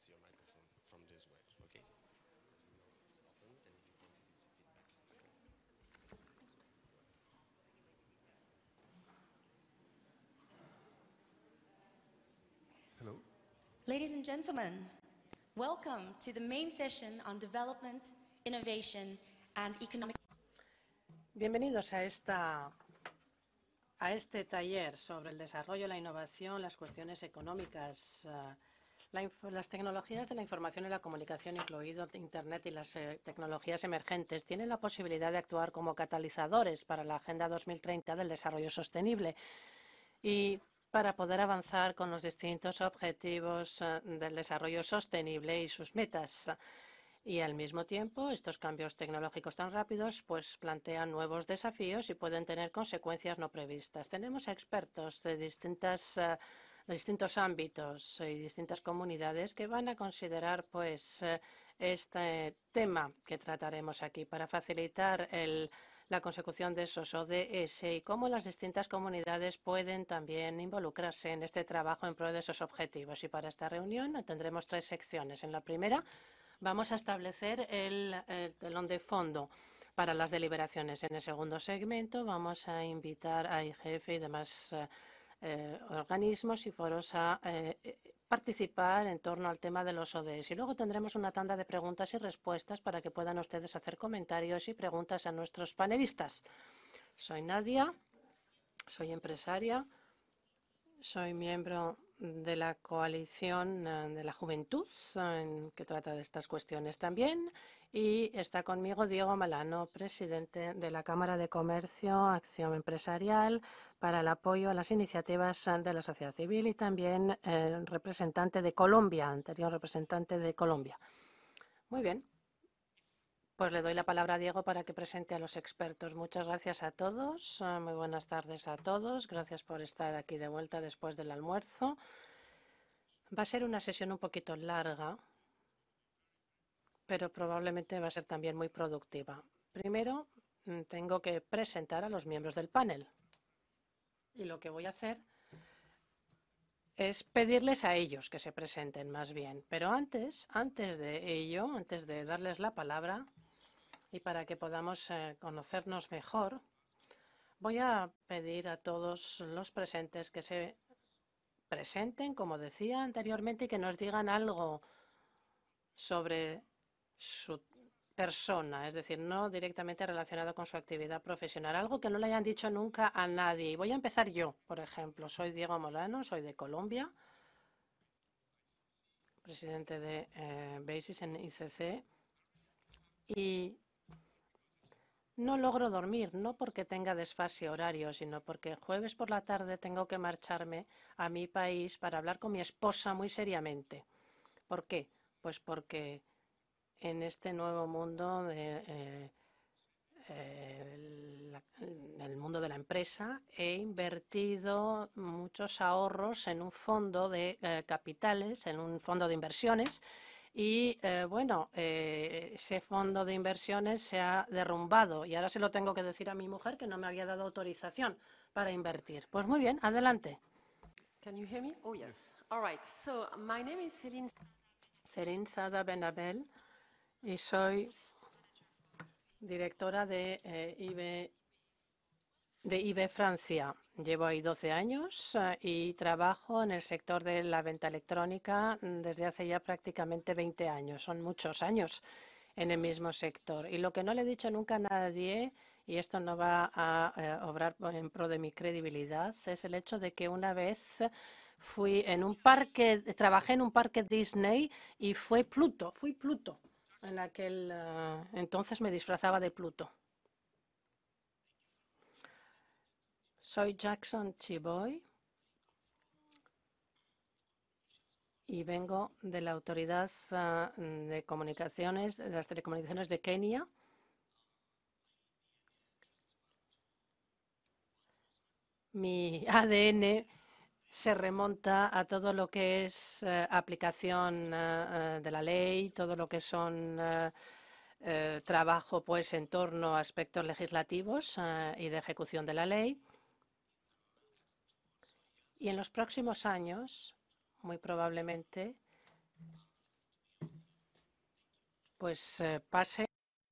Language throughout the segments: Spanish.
Hello. Ladies and gentlemen, welcome to the main session on development, innovation and economic. Bienvenidos a este taller sobre el desarrollo, la innovación, las cuestiones económicas, las tecnologías de la información y la comunicación, incluido Internet y las tecnologías emergentes, tienen la posibilidad de actuar como catalizadores para la Agenda 2030 del desarrollo sostenible y para poder avanzar con los distintos objetivos del desarrollo sostenible y sus metas. Y al mismo tiempo, estos cambios tecnológicos tan rápidos pues plantean nuevos desafíos y pueden tener consecuencias no previstas. Tenemos expertos de distintos ámbitos y distintas comunidades que van a considerar pues este tema que trataremos aquí para facilitar la consecución de esos ODS y cómo las distintas comunidades pueden también involucrarse en este trabajo en pro de esos objetivos. Y para esta reunión tendremos 3 secciones. En la primera, vamos a establecer el telón de fondo para las deliberaciones. En el segundo segmento vamos a invitar a IGF y demás organismos y foros a participar en torno al tema de los ODS. Y luego tendremos una tanda de preguntas y respuestas para que puedan ustedes hacer comentarios y preguntas a nuestros panelistas. Soy Nadia, soy empresaria, soy miembro de la coalición de la juventud que trata de estas cuestiones también, y está conmigo Diego Malano, presidente de la Cámara de Comercio, Acción Empresarial para el apoyo a las iniciativas de la sociedad civil, y también representante de Colombia, anterior representante de Colombia. Muy bien. Pues le doy la palabra a Diego para que presente a los expertos. Muchas gracias a todos. Muy buenas tardes a todos. Gracias por estar aquí de vuelta después del almuerzo. Va a ser una sesión un poquito larga, pero probablemente va a ser también muy productiva. Primero, tengo que presentar a los miembros del panel. Y lo que voy a hacer es pedirles a ellos que se presenten más bien. Pero antes de ello, antes de darles la palabra, y para que podamos conocernos mejor, voy a pedir a todos los presentes que se presenten, como decía anteriormente, y que nos digan algo sobre su persona, es decir, no directamente relacionado con su actividad profesional, algo que no le hayan dicho nunca a nadie. Y voy a empezar yo, por ejemplo. Soy Diego Molano, soy de Colombia, presidente de BASIS en ICC, y no logro dormir, no porque tenga desfase horario, sino porque jueves por la tarde tengo que marcharme a mi país para hablar con mi esposa muy seriamente. ¿Por qué? Pues porque en este nuevo mundo del mundo de la empresa he invertido muchos ahorros en un fondo de capitales, en un fondo de inversiones. Y ese fondo de inversiones se ha derrumbado y ahora se lo tengo que decir a mi mujer, que no me había dado autorización para invertir. Pues muy bien, adelante. Can you hear me? Oh, yes. All right. So my name is Céline Sada Benabel y soy directora de IB Francia. Llevo ahí 12 años y trabajo en el sector de la venta electrónica desde hace ya prácticamente 20 años. Son muchos años en el mismo sector. Y lo que no le he dicho nunca a nadie, y esto no va a obrar en pro de mi credibilidad, es el hecho de que una vez trabajé en un parque Disney y fui Pluto. En aquel entonces me disfrazaba de Pluto. Soy Jackson Chiboy y vengo de la Autoridad de Comunicaciones, de las Telecomunicaciones de Kenia. Mi ADN se remonta a todo lo que es aplicación de la ley, todo lo que son trabajo pues en torno a aspectos legislativos y de ejecución de la ley. Y en los próximos años, muy probablemente, pues pase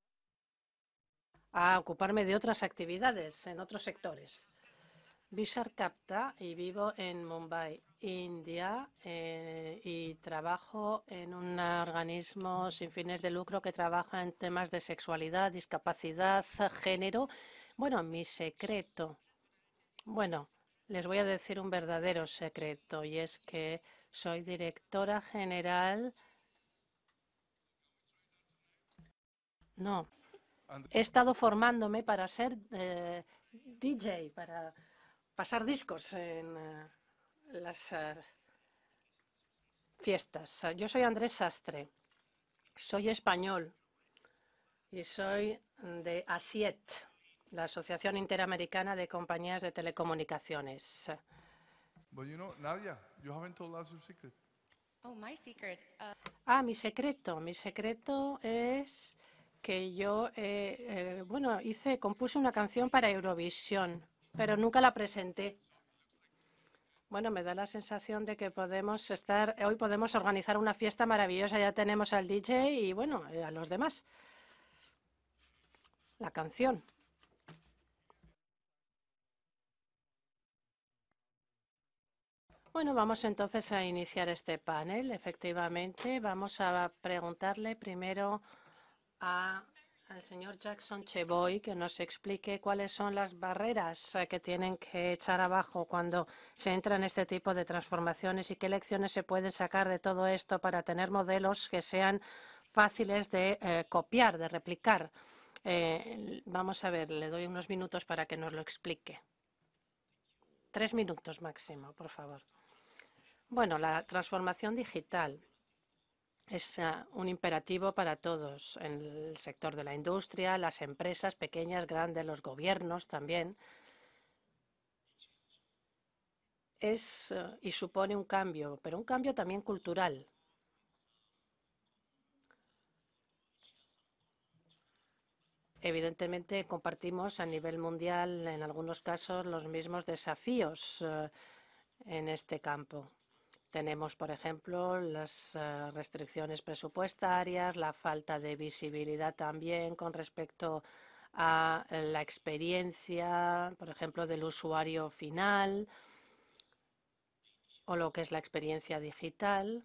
a ocuparme de otras actividades en otros sectores. Vishar Kapta y vivo en Mumbai, India, y trabajo en un organismo sin fines de lucro que trabaja en temas de sexualidad, discapacidad, género. Bueno, mi secreto. Bueno, les voy a decir un verdadero secreto y es que soy directora general. No, he estado formándome para ser DJ, para pasar discos en las fiestas. Yo soy Andrés Sastre, soy español y soy de ASIET, la Asociación Interamericana de Compañías de Telecomunicaciones. But you know, Nadia, you haven't told us your secret. Oh, my secret. Mi secreto es que yo, bueno, compuse una canción para Eurovisión, pero nunca la presenté. Bueno, me da la sensación de que hoy podemos organizar una fiesta maravillosa. Ya tenemos al DJ y, bueno, a los demás. La canción. Bueno, vamos entonces a iniciar este panel. Efectivamente, vamos a preguntarle primero al señor Jackson Cheboy que nos explique cuáles son las barreras que tienen que echar abajo cuando se entra en este tipo de transformaciones y qué lecciones se pueden sacar de todo esto para tener modelos que sean fáciles de copiar, de replicar. Vamos a ver, le doy unos minutos para que nos lo explique. 3 minutos máximo, por favor. Bueno, la transformación digital es un imperativo para todos, en el sector de la industria, las empresas pequeñas, grandes, los gobiernos también. Y supone un cambio, pero un cambio también cultural. Evidentemente, compartimos a nivel mundial, en algunos casos, los mismos desafíos en este campo. Tenemos, por ejemplo, las restricciones presupuestarias, la falta de visibilidad también con respecto a la experiencia, por ejemplo, del usuario final o lo que es la experiencia digital.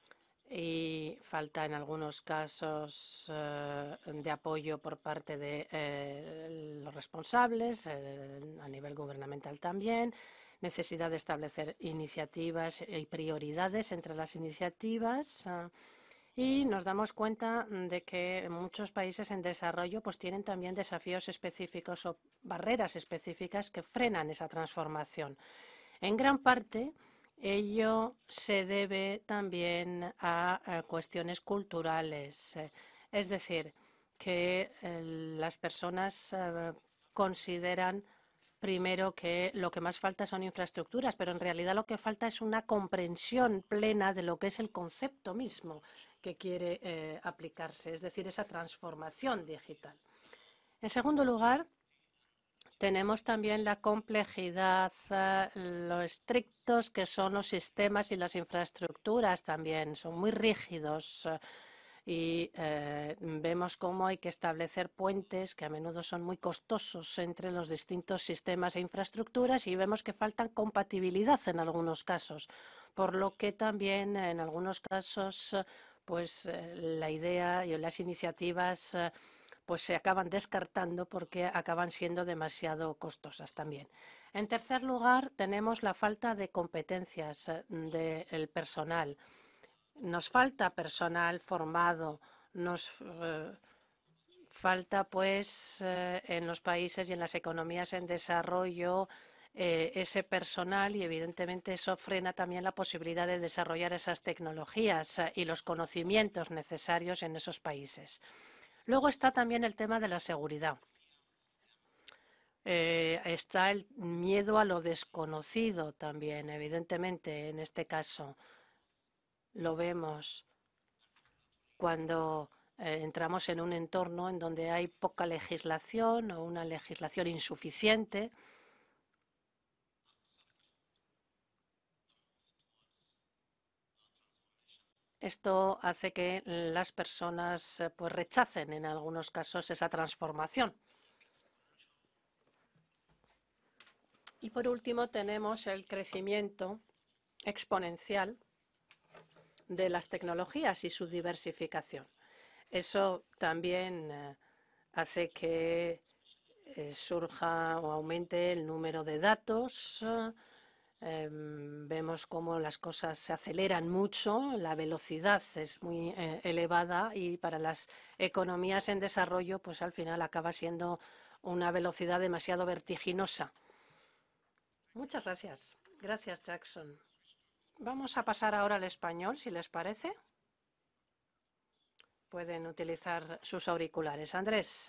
Y falta en algunos casos de apoyo por parte de los responsables, a nivel gubernamental también. Necesidad de establecer iniciativas y prioridades entre las iniciativas y nos damos cuenta de que muchos países en desarrollo pues tienen también desafíos específicos o barreras específicas que frenan esa transformación. En gran parte, ello se debe también a cuestiones culturales, es decir, que las personas consideran primero que lo que más falta son infraestructuras, pero en realidad lo que falta es una comprensión plena de lo que es el concepto mismo que quiere aplicarse, es decir, esa transformación digital. En segundo lugar, tenemos también la complejidad, lo estrictos que son los sistemas y las infraestructuras también, son muy rígidos. Y vemos cómo hay que establecer puentes que a menudo son muy costosos entre los distintos sistemas e infraestructuras y vemos que falta compatibilidad en algunos casos, por lo que también en algunos casos pues la idea y las iniciativas pues se acaban descartando porque acaban siendo demasiado costosas también. En tercer lugar, tenemos la falta de competencias del personal. Nos falta personal formado, nos falta pues en los países y en las economías en desarrollo ese personal y evidentemente eso frena también la posibilidad de desarrollar esas tecnologías y los conocimientos necesarios en esos países. Luego está también el tema de la seguridad. Está el miedo a lo desconocido también, evidentemente, en este caso. Lo vemos cuando entramos en un entorno en donde hay poca legislación o una legislación insuficiente. Esto hace que las personas pues rechacen en algunos casos esa transformación. Y por último tenemos el crecimiento exponencial de las tecnologías y su diversificación. Eso también hace que surja o aumente el número de datos. Vemos cómo las cosas se aceleran mucho, la velocidad es muy elevada y para las economías en desarrollo, pues al final acaba siendo una velocidad demasiado vertiginosa. Muchas gracias. Gracias, Jackson. Vamos a pasar ahora al español, si les parece. Pueden utilizar sus auriculares. Andrés.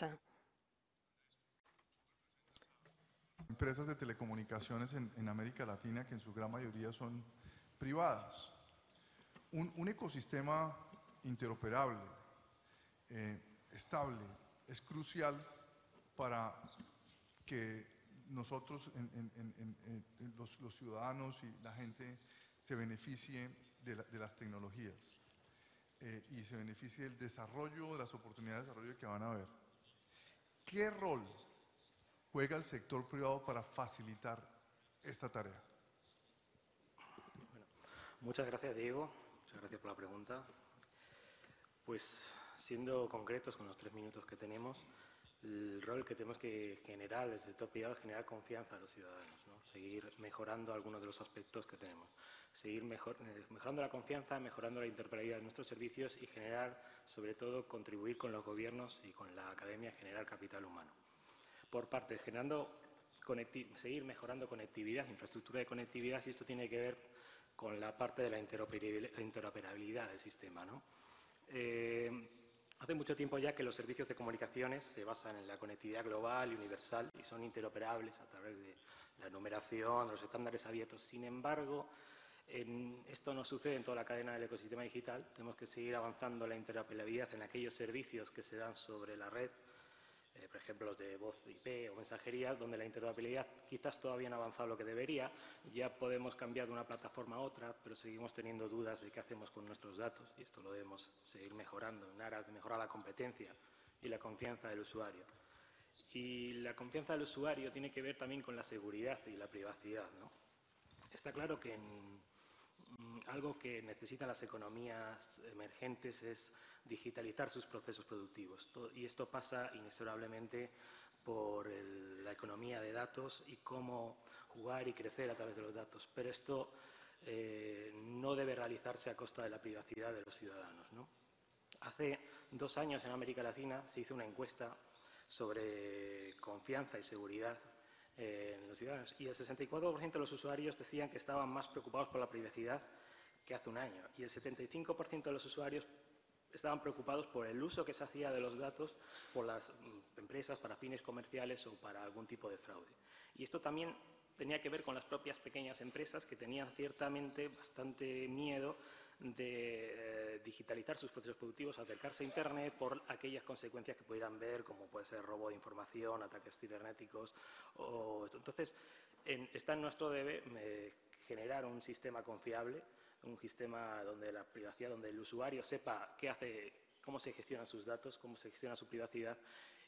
Empresas de telecomunicaciones en América Latina que en su gran mayoría son privadas. Un ecosistema interoperable, estable, es crucial para que nosotros, los ciudadanos y la gente, se beneficie de las tecnologías y se beneficie del desarrollo, de las oportunidades de desarrollo que van a haber. ¿Qué rol juega el sector privado para facilitar esta tarea? Bueno, muchas gracias, Diego. Muchas gracias por la pregunta. Pues, siendo concretos con los 3 minutos que tenemos, el rol que tenemos que generar desde el sector privado es generar confianza a los ciudadanos, ¿no? Seguir mejorando algunos de los aspectos que tenemos. Seguir mejorando la confianza, mejorando la interoperabilidad de nuestros servicios y generar, sobre todo, contribuir con los gobiernos y con la academia a generar capital humano. Por parte, seguir mejorando conectividad, infraestructura de conectividad, y esto tiene que ver con la parte de la interoperabilidad del sistema, ¿no? Hace mucho tiempo ya que los servicios de comunicaciones se basan en la conectividad global y universal y son interoperables a través de la numeración, los estándares abiertos. Sin embargo, esto no sucede en toda la cadena del ecosistema digital. Tenemos que seguir avanzando la interoperabilidad en aquellos servicios que se dan sobre la red, por ejemplo, los de voz IP o mensajería, donde la interoperabilidad quizás todavía no ha avanzado lo que debería. Ya podemos cambiar de una plataforma a otra, pero seguimos teniendo dudas de qué hacemos con nuestros datos y esto lo debemos seguir mejorando en aras de mejorar la competencia y la confianza del usuario. Y la confianza del usuario tiene que ver también con la seguridad y la privacidad, ¿no? Está claro que algo que necesitan las economías emergentes es digitalizar sus procesos productivos. Y esto pasa inexorablemente por la economía de datos y cómo jugar y crecer a través de los datos. Pero esto no debe realizarse a costa de la privacidad de los ciudadanos, ¿no? Hace 2 años en América Latina se hizo una encuesta sobre confianza y seguridad en los ciudadanos y el 64% de los usuarios decían que estaban más preocupados por la privacidad que hace un año y el 75% de los usuarios estaban preocupados por el uso que se hacía de los datos por las empresas para fines comerciales o para algún tipo de fraude. Y esto también tenía que ver con las propias pequeñas empresas que tenían ciertamente bastante miedo de digitalizar sus procesos productivos, acercarse a Internet por aquellas consecuencias que pudieran ver, como puede ser robo de información, ataques cibernéticos. Entonces, está en nuestro deber generar un sistema confiable, un sistema donde la privacidad, donde el usuario sepa qué hace, cómo se gestionan sus datos, cómo se gestiona su privacidad.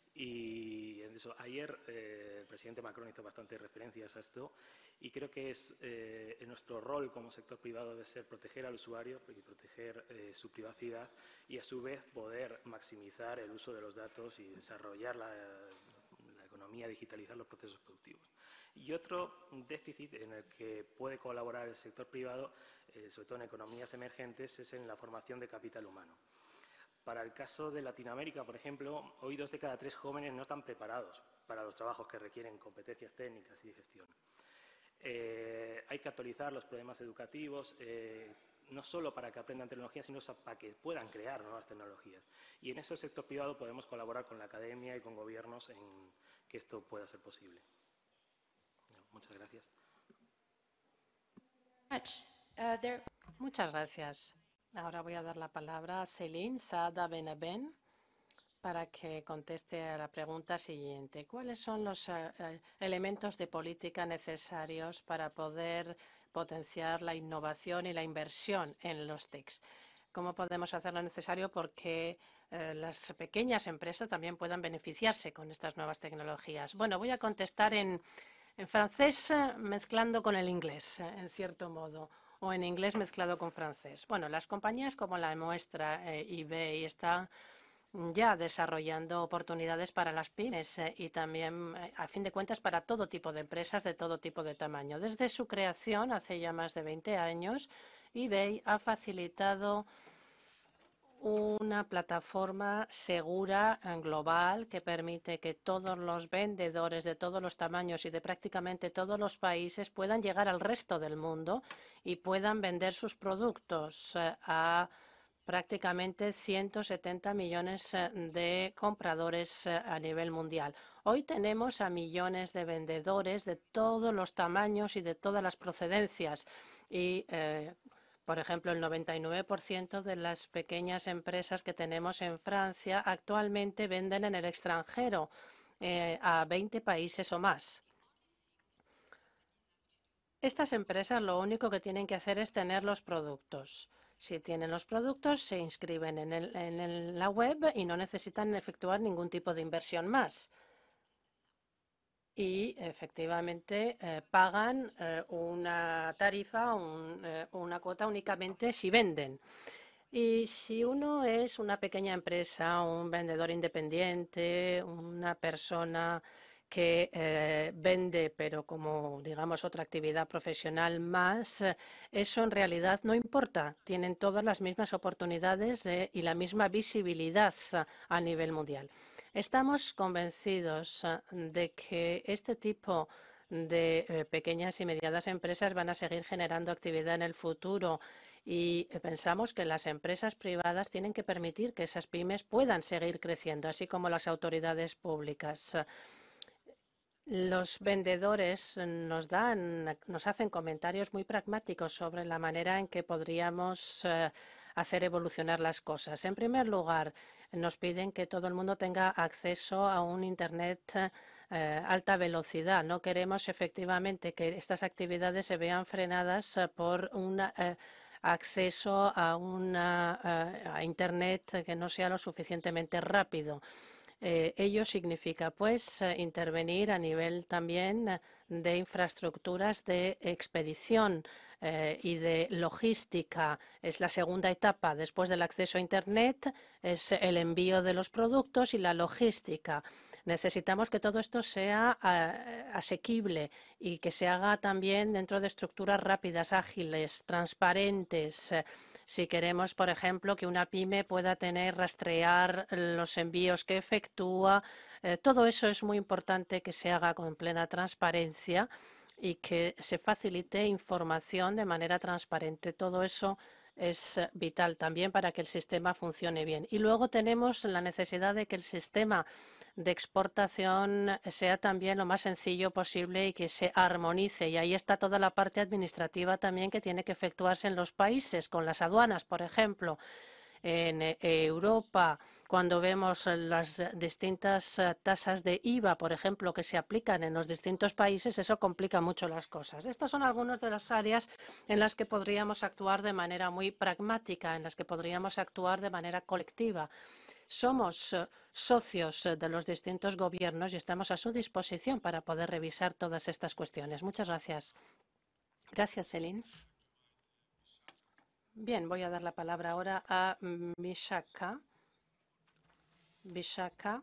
Y en eso, ayer el presidente Macron hizo bastantes referencias a esto y creo que es nuestro rol como sector privado debe ser proteger al usuario y proteger su privacidad y a su vez poder maximizar el uso de los datos y desarrollar la economía, digitalizar los procesos productivos. Y otro déficit en el que puede colaborar el sector privado, sobre todo en economías emergentes, es en la formación de capital humano. Para el caso de Latinoamérica, por ejemplo, hoy 2 de cada 3 jóvenes no están preparados para los trabajos que requieren competencias técnicas y de gestión. Hay que actualizar los problemas educativos, no solo para que aprendan tecnologías, sino para que puedan crear nuevas tecnologías. Y en eso el sector privado podemos colaborar con la academia y con gobiernos en que esto pueda ser posible. Muchas gracias. Muchas gracias. Ahora voy a dar la palabra a Céline Saada Benabén para que conteste a la pregunta siguiente. ¿Cuáles son los elementos de política necesarios para poder potenciar la innovación y la inversión en los TICs? cómo podemos hacer lo necesario porque las pequeñas empresas también puedan beneficiarse con estas nuevas tecnologías. Bueno, voy a contestar en francés mezclando con el inglés, en cierto modo, o en inglés mezclado con francés. Bueno, las compañías como la nuestra, eBay, están ya desarrollando oportunidades para las pymes y también, a fin de cuentas, para todo tipo de empresas de todo tipo de tamaño. Desde su creación, hace ya más de 20 años, eBay ha facilitado una plataforma segura global que permite que todos los vendedores de todos los tamaños y de prácticamente todos los países puedan llegar al resto del mundo y puedan vender sus productos a prácticamente 170 millones de compradores a nivel mundial. Hoy tenemos a millones de vendedores de todos los tamaños y de todas las procedencias y por ejemplo, el 99% de las pequeñas empresas que tenemos en Francia actualmente venden en el extranjero a 20 países o más. Estas empresas lo único que tienen que hacer es tener los productos. Si tienen los productos, se inscriben en la web y no necesitan efectuar ningún tipo de inversión más. Y efectivamente pagan una tarifa, una cuota únicamente si venden. Y si uno es una pequeña empresa, un vendedor independiente, una persona que vende, pero como, digamos, otra actividad profesional más, eso en realidad no importa. Tienen todas las mismas oportunidades y la misma visibilidad a nivel mundial. Estamos convencidos de que este tipo de pequeñas y medianas empresas van a seguir generando actividad en el futuro y pensamos que las empresas privadas tienen que permitir que esas pymes puedan seguir creciendo, así como las autoridades públicas. Los vendedores nos hacen comentarios muy pragmáticos sobre la manera en que podríamos hacer evolucionar las cosas. En primer lugar, nos piden que todo el mundo tenga acceso a un Internet alta velocidad. No queremos efectivamente que estas actividades se vean frenadas por un acceso a Internet que no sea lo suficientemente rápido. Ello significa, pues, intervenir a nivel también de infraestructuras de expedición y de logística. Es la segunda etapa después del acceso a Internet, es el envío de los productos y la logística. Necesitamos que todo esto sea asequible y que se haga también dentro de estructuras rápidas, ágiles, transparentes. Si queremos, por ejemplo, que una pyme pueda rastrear los envíos que efectúa, todo eso es muy importante que se haga con plena transparencia y que se facilite información de manera transparente. Todo eso es vital también para que el sistema funcione bien. Y luego tenemos la necesidad de que el sistema de exportación sea también lo más sencillo posible y que se armonice. Y ahí está toda la parte administrativa también que tiene que efectuarse en los países, con las aduanas, por ejemplo. En Europa, cuando vemos las distintas tasas de IVA, por ejemplo, que se aplican en los distintos países, eso complica mucho las cosas. Estas son algunas de las áreas en las que podríamos actuar de manera muy pragmática, en las que podríamos actuar de manera colectiva. Somos socios de los distintos gobiernos y estamos a su disposición para poder revisar todas estas cuestiones. Muchas gracias. Gracias, Céline. Bien, voy a dar la palabra ahora a Vishaka. Vishaka.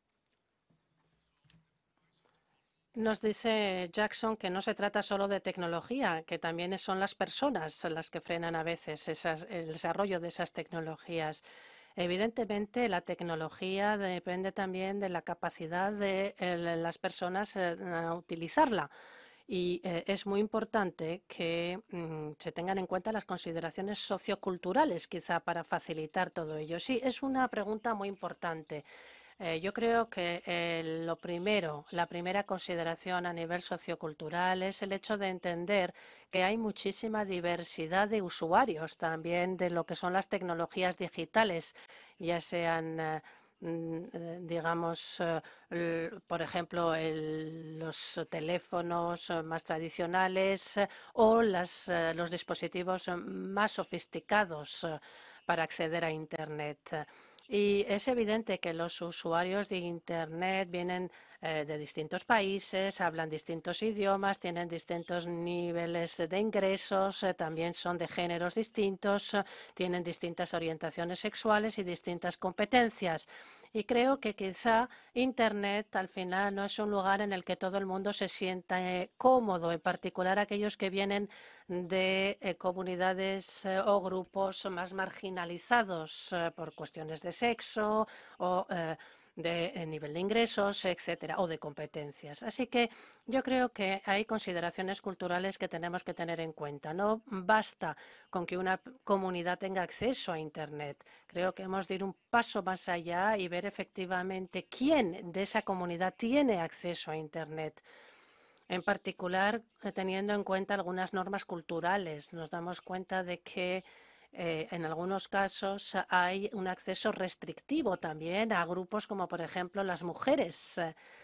Nos dice Jackson que no se trata solo de tecnología, que también son las personas las que frenan a veces el desarrollo de esas tecnologías. Evidentemente, la tecnología depende también de la capacidad de las personas a utilizarla. Y es muy importante que se tengan en cuenta las consideraciones socioculturales, quizá, para facilitar todo ello. Sí, es una pregunta muy importante. Yo creo que la primera consideración a nivel sociocultural es el hecho de entender que hay muchísima diversidad de usuarios también de lo que son las tecnologías digitales, ya sean digamos, por ejemplo, los teléfonos más tradicionales o los dispositivos más sofisticados para acceder a Internet. Y es evidente que los usuarios de Internet vienen de distintos países, hablan distintos idiomas, tienen distintos niveles de ingresos, también son de géneros distintos, tienen distintas orientaciones sexuales y distintas competencias. Y creo que quizá Internet al final no es un lugar en el que todo el mundo se sienta cómodo, en particular aquellos que vienen de comunidades o grupos más marginalizados por cuestiones de sexo o de nivel de ingresos, etcétera, o de competencias. Así que yo creo que hay consideraciones culturales que tenemos que tener en cuenta. No basta con que una comunidad tenga acceso a Internet. Creo que hemos de ir un paso más allá y ver efectivamente quién de esa comunidad tiene acceso a Internet. En particular, teniendo en cuenta algunas normas culturales, nos damos cuenta de que en algunos casos hay un acceso restrictivo también a grupos como, por ejemplo, las mujeres.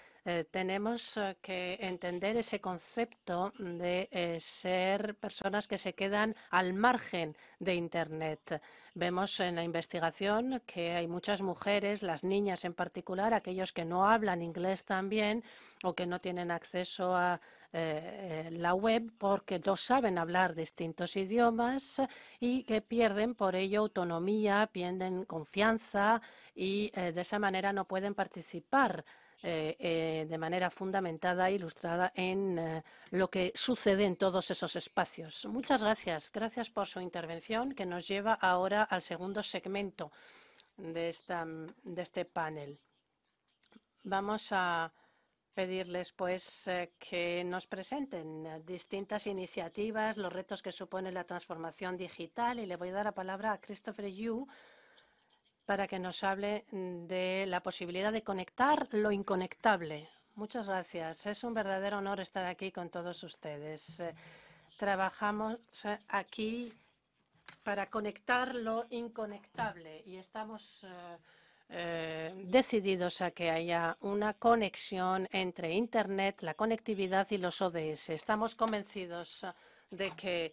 Tenemos que entender ese concepto de ser personas que se quedan al margen de Internet. Vemos en la investigación que hay muchas mujeres, las niñas en particular, aquellos que no hablan inglés también o que no tienen acceso a la web porque no saben hablar distintos idiomas y que pierden por ello autonomía, pierden confianza y de esa manera no pueden participar de manera fundamentada e ilustrada en lo que sucede en todos esos espacios. Muchas gracias. Gracias por su intervención, que nos lleva ahora al segundo segmento de este panel. Vamos a pedirles pues que nos presenten distintas iniciativas, los retos que supone la transformación digital, y le voy a dar la palabra a Christopher Yu para que nos hable de la posibilidad de conectar lo inconectable. Muchas gracias. Es un verdadero honor estar aquí con todos ustedes. Trabajamos aquí para conectar lo inconectable y estamos decididos a que haya una conexión entre Internet, la conectividad y los ODS. Estamos convencidos de que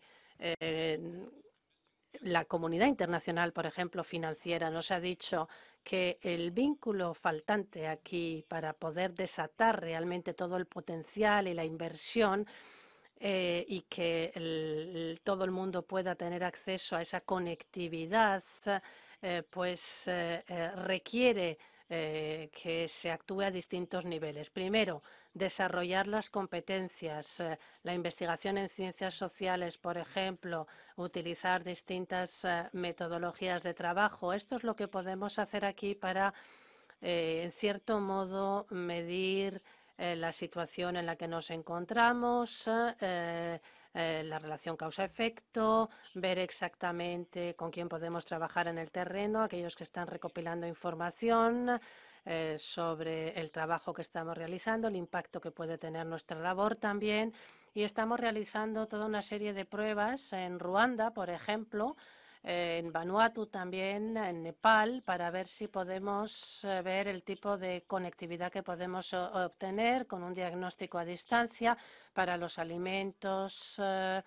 la comunidad internacional, por ejemplo, financiera, nos ha dicho que el vínculo faltante aquí para poder desatar realmente todo el potencial y la inversión y que todo el mundo pueda tener acceso a esa conectividad, requiere que se actúe a distintos niveles. Primero, desarrollar las competencias, la investigación en ciencias sociales, por ejemplo, utilizar distintas metodologías de trabajo. Esto es lo que podemos hacer aquí para, en cierto modo, medir la situación en la que nos encontramos, la relación causa-efecto, ver exactamente con quién podemos trabajar en el terreno, aquellos que están recopilando información sobre el trabajo que estamos realizando, el impacto que puede tener nuestra labor también. Y estamos realizando toda una serie de pruebas en Ruanda, por ejemplo, en Vanuatu también, en Nepal, para ver si podemos ver el tipo de conectividad que podemos obtener con un diagnóstico a distancia para los alimentos,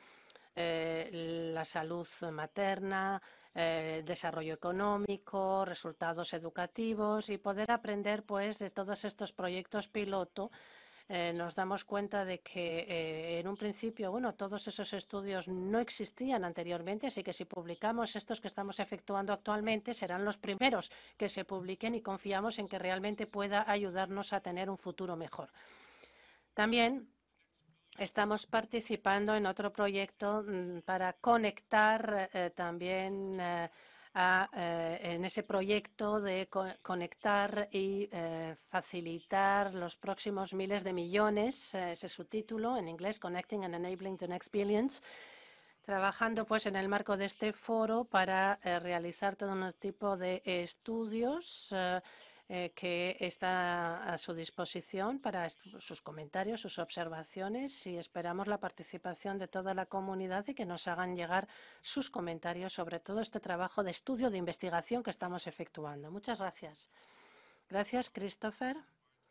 la salud materna, desarrollo económico, resultados educativos y poder aprender pues de todos estos proyectos piloto. Nos damos cuenta de que en un principio, todos esos estudios no existían anteriormente, así que si publicamos estos que estamos efectuando actualmente, serán los primeros que se publiquen y confiamos en que realmente pueda ayudarnos a tener un futuro mejor. También estamos participando en otro proyecto para conectar también en ese proyecto de conectar y facilitar los próximos miles de millones, ese es su título en inglés, Connecting and Enabling the Next Billions, trabajando pues en el marco de este foro para realizar todo un tipo de estudios que está a su disposición para sus comentarios, sus observaciones, y esperamos la participación de toda la comunidad y que nos hagan llegar sus comentarios sobre todo este trabajo de estudio de investigación que estamos efectuando. Muchas gracias. Gracias, Christopher.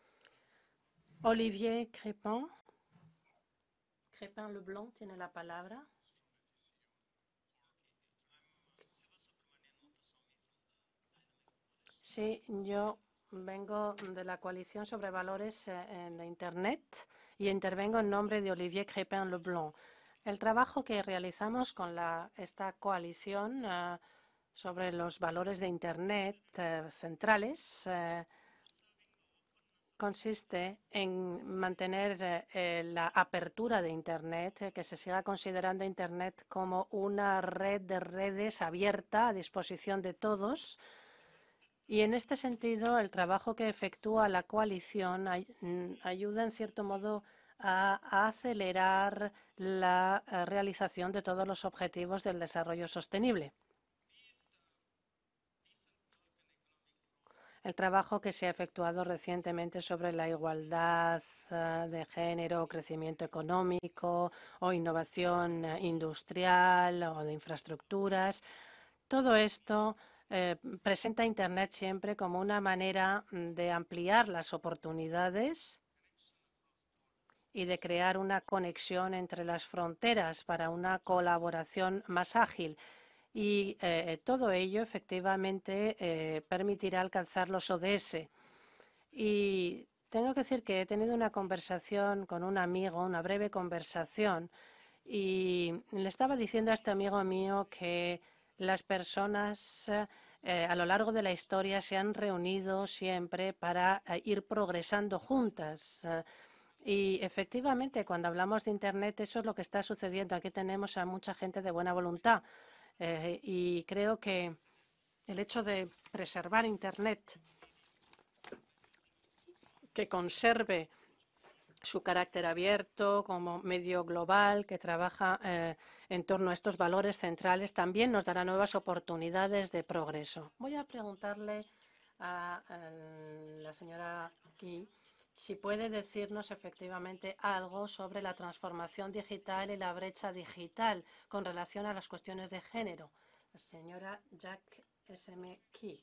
Olivier Crépin. Crépin Leblanc tiene la palabra. Sí, yo vengo de la Coalición sobre Valores en Internet y intervengo en nombre de Olivier Crépin-Leblanc. El trabajo que realizamos con esta coalición sobre los valores de Internet centrales consiste en mantener la apertura de Internet, que se siga considerando Internet como una red de redes abierta a disposición de todos. Y en este sentido, el trabajo que efectúa la coalición ayuda en cierto modo a acelerar la realización de todos los objetivos del desarrollo sostenible. El trabajo que se ha efectuado recientemente sobre la igualdad de género, crecimiento económico o innovación industrial o de infraestructuras, todo esto presenta Internet siempre como una manera de ampliar las oportunidades y de crear una conexión entre las fronteras para una colaboración más ágil. Y todo ello efectivamente permitirá alcanzar los ODS. Y tengo que decir que he tenido una conversación con un amigo, una breve conversación, y le estaba diciendo a este amigo mío que las personas a lo largo de la historia se han reunido siempre para ir progresando juntas. Y efectivamente, cuando hablamos de Internet, eso es lo que está sucediendo. Aquí tenemos a mucha gente de buena voluntad. Y creo que el hecho de preservar Internet, que conserve su carácter abierto como medio global que trabaja en torno a estos valores centrales, también nos dará nuevas oportunidades de progreso. Voy a preguntarle a la señora Key si puede decirnos efectivamente algo sobre la transformación digital y la brecha digital con relación a las cuestiones de género. La señora Jack S.M. Key.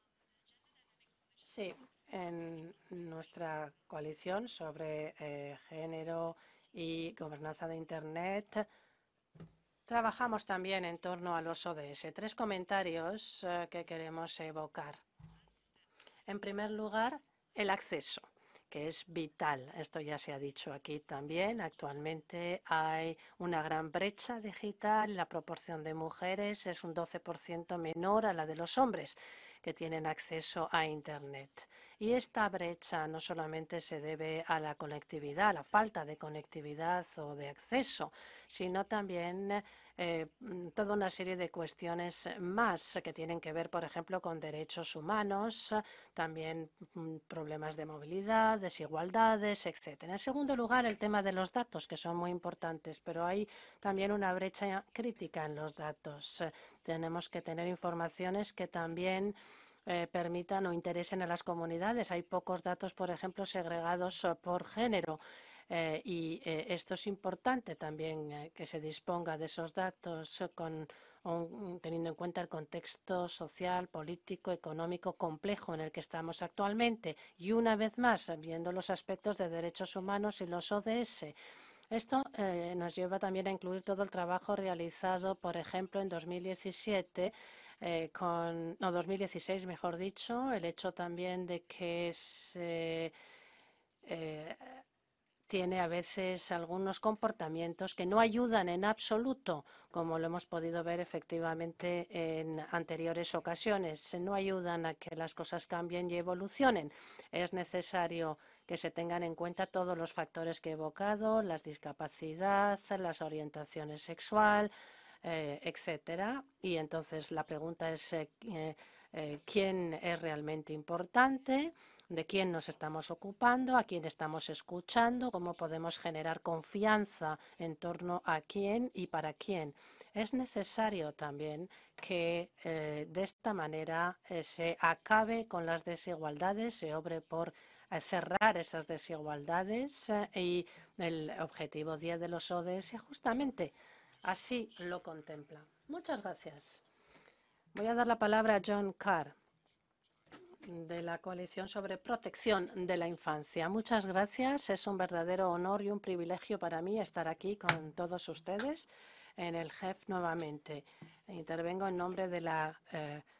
Sí, en nuestra coalición sobre género y gobernanza de Internet trabajamos también en torno a los ODS. 3 comentarios que queremos evocar. En primer lugar, el acceso, que es vital. Esto ya se ha dicho aquí también. Actualmente hay una gran brecha digital. La proporción de mujeres es un 12% menor a la de los hombres que tienen acceso a Internet. Y esta brecha no solamente se debe a la conectividad, a la falta de conectividad o de acceso, sino también toda una serie de cuestiones más que tienen que ver, por ejemplo, con derechos humanos, también problemas de movilidad, desigualdades, etc. En segundo lugar, el tema de los datos, que son muy importantes, pero hay también una brecha crítica en los datos. Tenemos que tener informaciones que también permitan o interesen a las comunidades. Hay pocos datos, por ejemplo, segregados por género. Esto es importante también que se disponga de esos datos teniendo en cuenta el contexto social, político, económico complejo en el que estamos actualmente. Y una vez más, viendo los aspectos de derechos humanos y los ODS. Esto nos lleva también a incluir todo el trabajo realizado, por ejemplo, en 2017, 2016, mejor dicho, el hecho también de que se tiene a veces algunos comportamientos que no ayudan en absoluto, como lo hemos podido ver efectivamente en anteriores ocasiones. No ayudan a que las cosas cambien y evolucionen. Es necesario que se tengan en cuenta todos los factores que he evocado, la discapacidad, las orientaciones sexual, etcétera. Y entonces la pregunta es quién es realmente importante, de quién nos estamos ocupando, a quién estamos escuchando, cómo podemos generar confianza en torno a quién y para quién. Es necesario también que de esta manera se acabe con las desigualdades, se obre por cerrar esas desigualdades y el objetivo 10 de los ODS justamente así lo contempla. Muchas gracias. Voy a dar la palabra a John Carr, de la Coalición sobre Protección de la Infancia. Muchas gracias. Es un verdadero honor y un privilegio para mí estar aquí con todos ustedes en el GEF nuevamente. Intervengo en nombre de la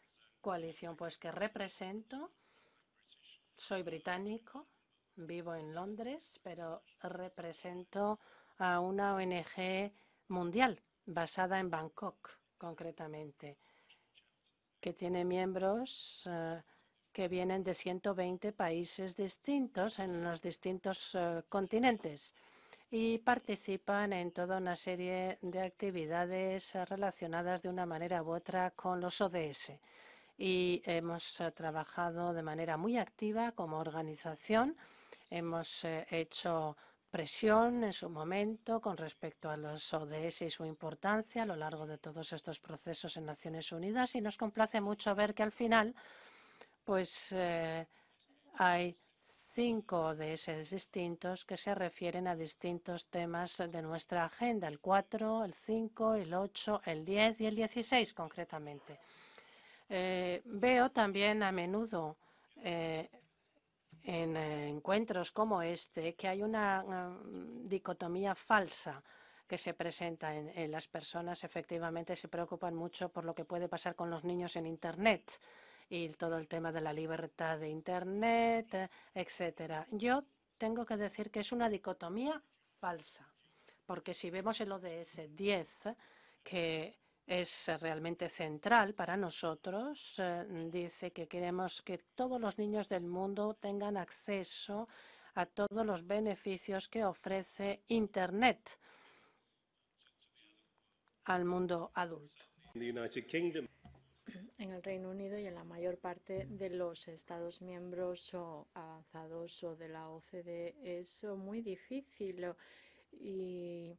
coalición? Pues que represento, soy británico, vivo en Londres, pero represento a una ONG mundial basada en Bangkok, concretamente, que tiene miembros que vienen de 120 países distintos en los distintos continentes y participan en toda una serie de actividades relacionadas de una manera u otra con los ODS. Y hemos trabajado de manera muy activa como organización. Hemos hecho presión en su momento con respecto a los ODS y su importancia a lo largo de todos estos procesos en Naciones Unidas, y nos complace mucho ver que al final pues hay 5 ODS distintos que se refieren a distintos temas de nuestra agenda, el 4, el 5, el 8, el 10 y el 16 concretamente. Veo también a menudo en encuentros como este que hay una dicotomía falsa que se presenta en las personas. Efectivamente se preocupan mucho por lo que puede pasar con los niños en Internet y todo el tema de la libertad de Internet, etcétera. Yo tengo que decir que es una dicotomía falsa, porque si vemos el ODS 10, que es realmente central para nosotros, dice que queremos que todos los niños del mundo tengan acceso a todos los beneficios que ofrece Internet al mundo adulto. En el Reino Unido y en la mayor parte de los Estados miembros avanzados de la OCDE es muy difícil y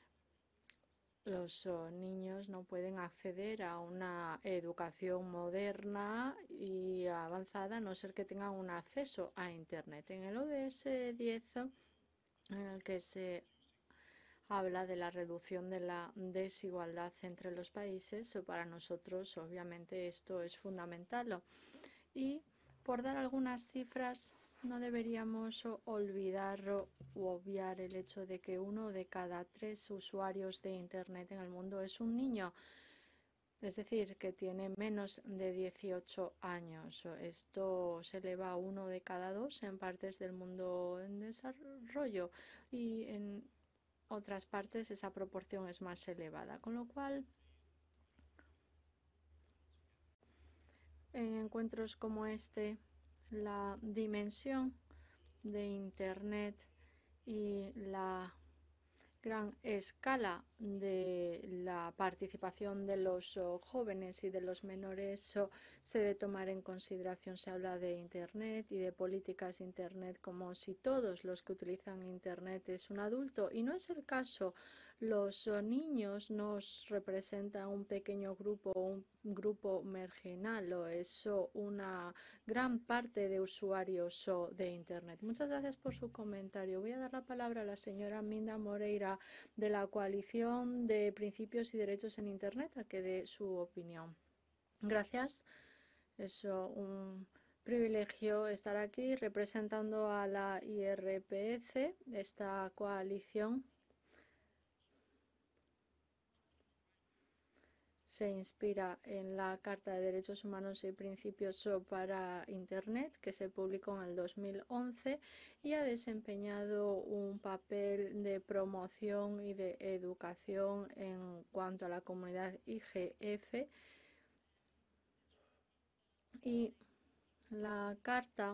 los niños no pueden acceder a una educación moderna y avanzada a no ser que tengan un acceso a Internet. En el ODS 10, en el que se habla de la reducción de la desigualdad entre los países, para nosotros obviamente esto es fundamental. Y por dar algunas cifras, no deberíamos olvidar u obviar el hecho de que 1 de cada 3 usuarios de Internet en el mundo es un niño, es decir, que tiene menos de 18 años. Esto se eleva a 1 de cada 2 en partes del mundo en desarrollo, y en otras partes esa proporción es más elevada, con lo cual en encuentros como este la dimensión de Internet y la gran escala de la participación de los jóvenes y de los menores se debe tomar en consideración. Se habla de Internet y de políticas de Internet como si todos los que utilizan Internet es un adulto, y no es el caso. Los niños nos representan un pequeño grupo, un grupo marginal, o eso una gran parte de usuarios de Internet. Muchas gracias por su comentario. Voy a dar la palabra a la señora Minda Moreira de la Coalición de Principios y Derechos en Internet, a que dé su opinión. Gracias. Es un privilegio estar aquí representando a la IRPC, esta coalición. Se inspira en la Carta de Derechos Humanos y Principios para Internet, que se publicó en el 2011 y ha desempeñado un papel de promoción y de educación en cuanto a la comunidad IGF. Y la Carta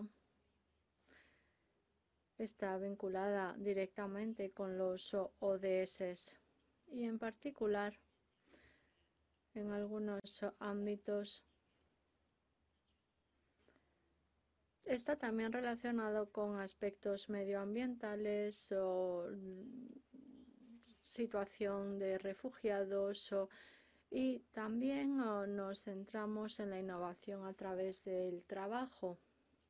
está vinculada directamente con los ODS y en particular en algunos ámbitos está también relacionado con aspectos medioambientales o situación de refugiados, y también nos centramos en la innovación a través del trabajo.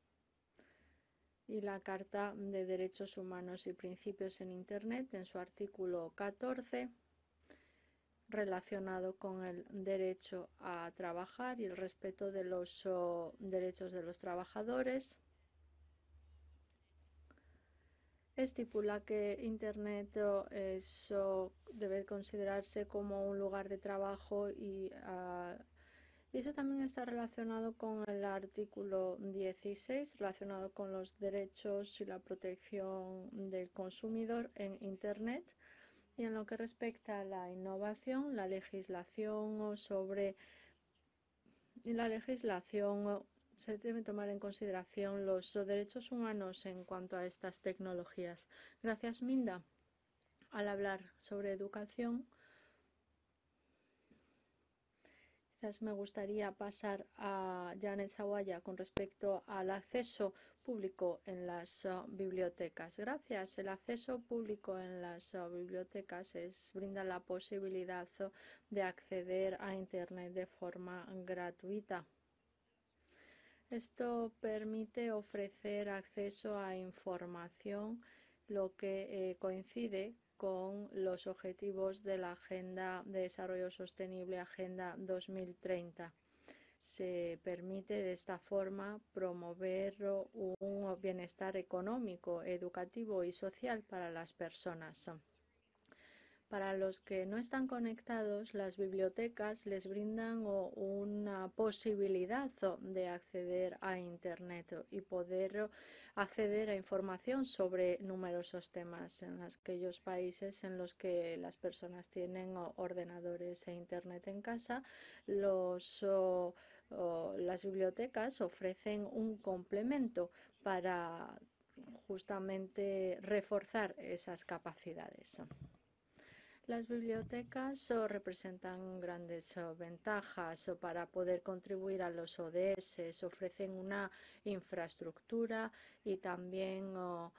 Y la Carta de Derechos Humanos y Principios en Internet, en su artículo 14, relacionado con el derecho a trabajar y el respeto de los derechos de los trabajadores, estipula que Internet debe considerarse como un lugar de trabajo y Y eso también está relacionado con el artículo 16, relacionado con los derechos y la protección del consumidor en Internet. Y en lo que respecta a la innovación, la legislación se deben tomar en consideración los derechos humanos en cuanto a estas tecnologías. Gracias, Minda. Al hablar sobre educación, quizás me gustaría pasar a Janet Sawaya con respecto al acceso público en las bibliotecas. Gracias. El acceso público en las bibliotecas brinda la posibilidad de acceder a Internet de forma gratuita. Esto permite ofrecer acceso a información, lo que coincide con los objetivos de la Agenda de Desarrollo Sostenible, Agenda 2030. Se permite de esta forma promover un bienestar económico, educativo y social para las personas. Para los que no están conectados, las bibliotecas les brindan una posibilidad de acceder a Internet y poder acceder a información sobre numerosos temas en aquellos países en los que las personas tienen ordenadores e Internet en casa. Las bibliotecas ofrecen un complemento para justamente reforzar esas capacidades. Las bibliotecas representan grandes ventajas para poder contribuir a los ODS, ofrecen una infraestructura y también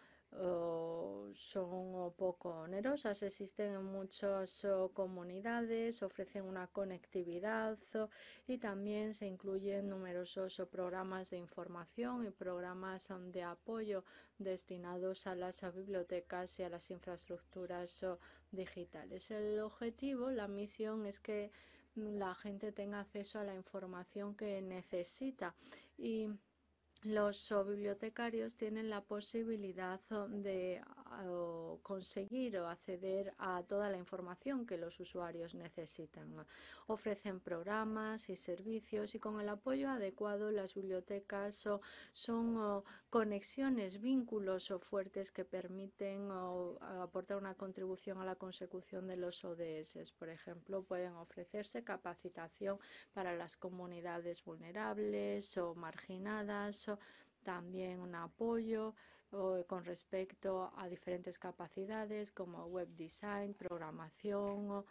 son poco onerosas, existen en muchas comunidades, ofrecen una conectividad y también se incluyen numerosos programas de información y programas de apoyo destinados a las bibliotecas y a las infraestructuras digitales. El objetivo, la misión es que la gente tenga acceso a la información que necesita y los bibliotecarios tienen la posibilidad de conseguir o acceder a toda la información que los usuarios necesitan. Ofrecen programas y servicios y con el apoyo adecuado las bibliotecas son conexiones, vínculos fuertes que permiten aportar una contribución a la consecución de los ODS. Por ejemplo, pueden ofrecerse capacitación para las comunidades vulnerables o marginadas, también un apoyo con respecto a diferentes capacidades como web design, programación,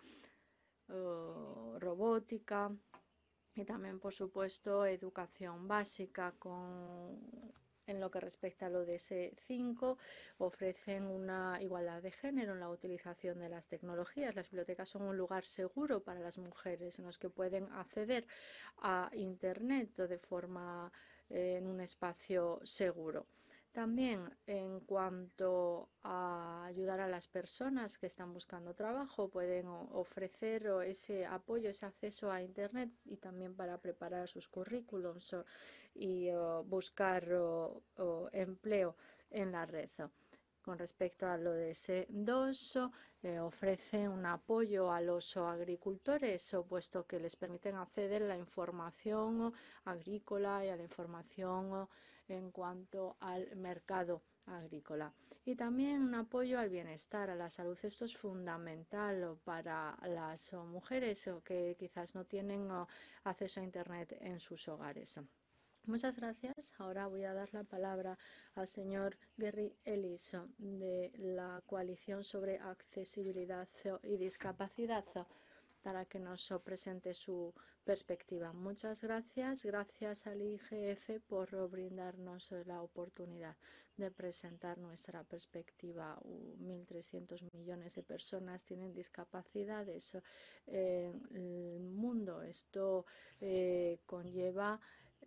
robótica y también, por supuesto, educación básica en lo que respecta al ODS 5, ofrecen una igualdad de género en la utilización de las tecnologías. Las bibliotecas son un lugar seguro para las mujeres en los que pueden acceder a Internet de forma en un espacio seguro. También en cuanto a ayudar a las personas que están buscando trabajo, pueden ofrecer ese apoyo, ese acceso a Internet y también para preparar sus currículums y buscar empleo en la red. Con respecto a lo de ODS2, ofrecen un apoyo a los agricultores, puesto que les permiten acceder a la información agrícola y a la información en cuanto al mercado agrícola. Y también un apoyo al bienestar, a la salud. Esto es fundamental para las mujeres que quizás no tienen acceso a Internet en sus hogares. Muchas gracias. Ahora voy a dar la palabra al señor Gary Ellis de la Coalición sobre Accesibilidad y Discapacidad para que nos presente su perspectiva. Muchas gracias. Gracias al IGF por brindarnos la oportunidad de presentar nuestra perspectiva. 1.300 millones de personas tienen discapacidades en el mundo. Esto conlleva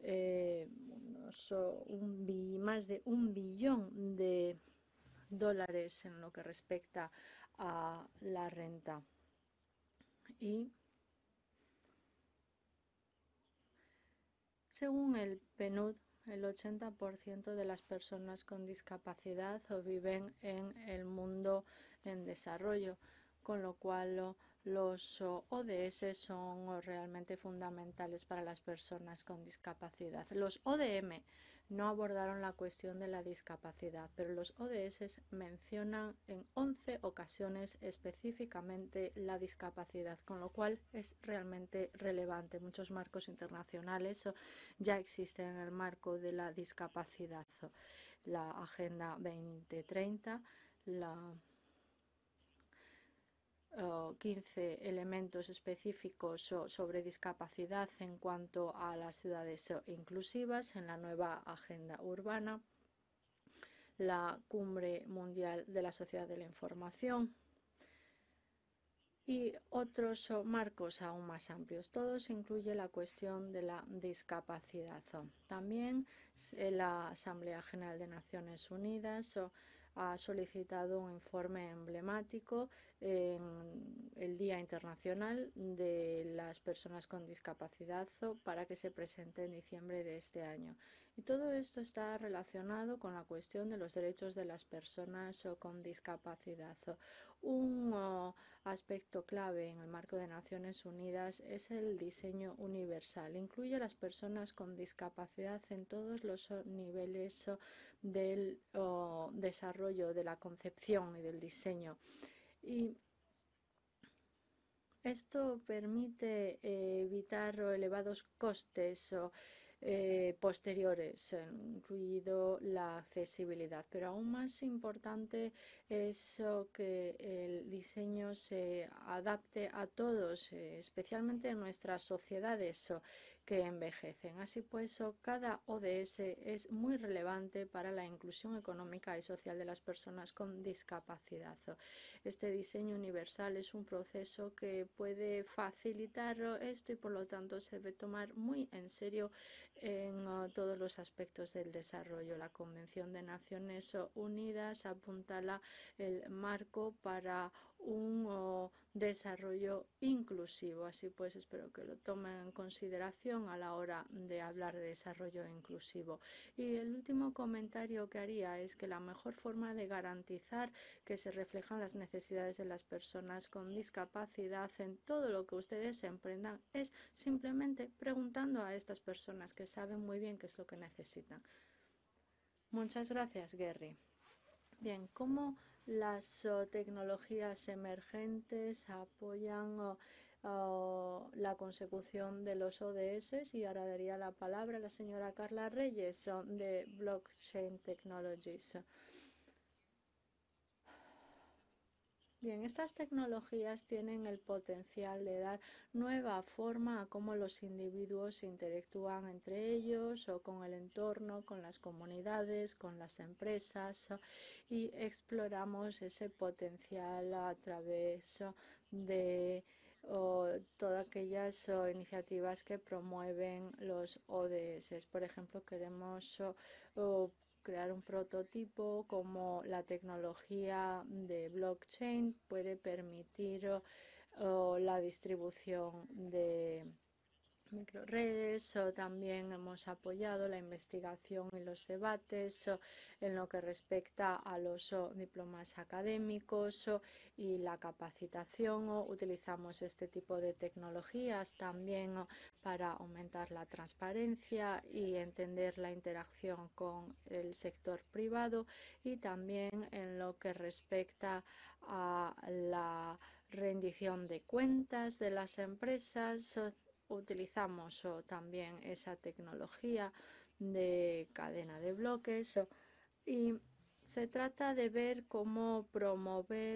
más de $1 billón en lo que respecta a la renta. Y según el PNUD, el 80% de las personas con discapacidad viven en el mundo en desarrollo. con lo cual los ODS son realmente fundamentales para las personas con discapacidad. Los ODM no abordaron la cuestión de la discapacidad, pero los ODS mencionan en 11 ocasiones específicamente la discapacidad, con lo cual es realmente relevante. Muchos marcos internacionales ya existen en el marco de la discapacidad. La Agenda 2030, la 15 elementos específicos sobre discapacidad en cuanto a las ciudades inclusivas en la nueva agenda urbana, la Cumbre Mundial de la Sociedad de la Información y otros marcos aún más amplios. Todos incluye la cuestión de la discapacidad. También la Asamblea General de Naciones Unidas ha solicitado un informe emblemático en el Día Internacional de las Personas con Discapacidad para que se presente en diciembre de este año. Y todo esto está relacionado con la cuestión de los derechos de las personas con discapacidad. Un aspecto clave en el marco de Naciones Unidas es el diseño universal. Incluye a las personas con discapacidad en todos los niveles del desarrollo, de la concepción y del diseño. Y esto permite evitar elevados costes posteriores, incluido la accesibilidad. Pero aún más importante es que el diseño se adapte a todos, especialmente en nuestras sociedades que envejecen. Así pues, cada ODS es muy relevante para la inclusión económica y social de las personas con discapacidad. Este diseño universal es un proceso que puede facilitar esto y por lo tanto se debe tomar muy en serio en todos los aspectos del desarrollo. La Convención de Naciones Unidas apuntala el marco para un desarrollo inclusivo. Así pues, espero que lo tomen en consideración a la hora de hablar de desarrollo inclusivo. Y el último comentario que haría es que la mejor forma de garantizar que se reflejan las necesidades de las personas con discapacidad en todo lo que ustedes emprendan es simplemente preguntando a estas personas que saben muy bien qué es lo que necesitan. Muchas gracias, Gary. Bien, ¿cómo las tecnologías emergentes apoyan la consecución de los ODS? Y ahora daría la palabra a la señora Carla Reyes de Blockchain Technologies. Bien, estas tecnologías tienen el potencial de dar nueva forma a cómo los individuos interactúan entre ellos o con el entorno, con las comunidades, con las empresas y exploramos ese potencial a través de todas aquellas iniciativas que promueven los ODS. Por ejemplo, queremos crear un prototipo como la tecnología de blockchain puede permitir la distribución de microredes. También hemos apoyado la investigación y los debates en lo que respecta a los diplomas académicos y la capacitación. Utilizamos este tipo de tecnologías también para aumentar la transparencia y entender la interacción con el sector privado y también en lo que respecta a la rendición de cuentas de las empresas. Utilizamos también esa tecnología de cadena de bloques y se trata de ver cómo promover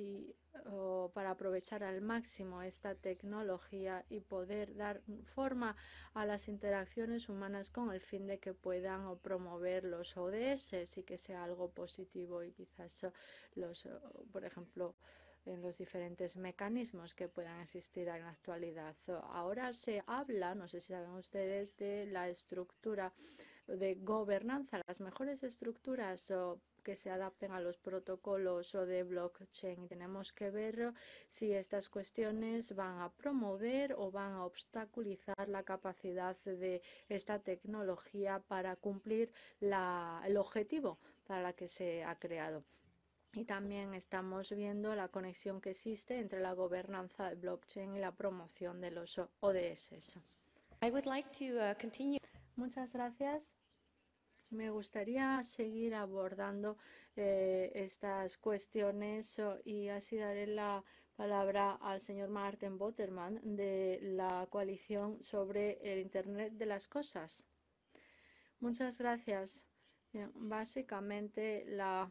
para aprovechar al máximo esta tecnología y poder dar forma a las interacciones humanas con el fin de que puedan promover los ODS y que sea algo positivo y quizás por ejemplo, en los diferentes mecanismos que puedan existir en la actualidad. Ahora se habla, no sé si saben ustedes, de la estructura de gobernanza, las mejores estructuras que se adapten a los protocolos de blockchain. Tenemos que ver si estas cuestiones van a promover o van a obstaculizar la capacidad de esta tecnología para cumplir el objetivo para la que se ha creado. Y también estamos viendo la conexión que existe entre la gobernanza de blockchain y la promoción de los ODS. I would like to continue. Muchas gracias. Me gustaría seguir abordando estas cuestiones y así daré la palabra al señor Maarten Boterman de la Coalición sobre el Internet de las Cosas. Muchas gracias. Bien, básicamente, la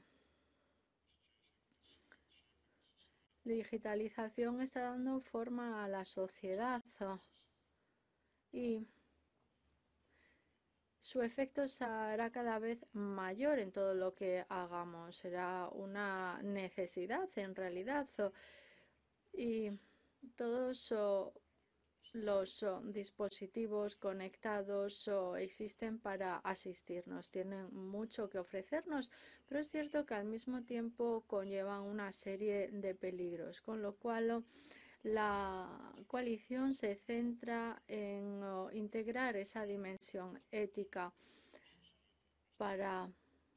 digitalización está dando forma a la sociedad y su efecto será cada vez mayor en todo lo que hagamos. Será una necesidad en realidad. Y todos los dispositivos conectados existen para asistirnos, tienen mucho que ofrecernos, pero es cierto que al mismo tiempo conllevan una serie de peligros, con lo cual la coalición se centra en integrar esa dimensión ética para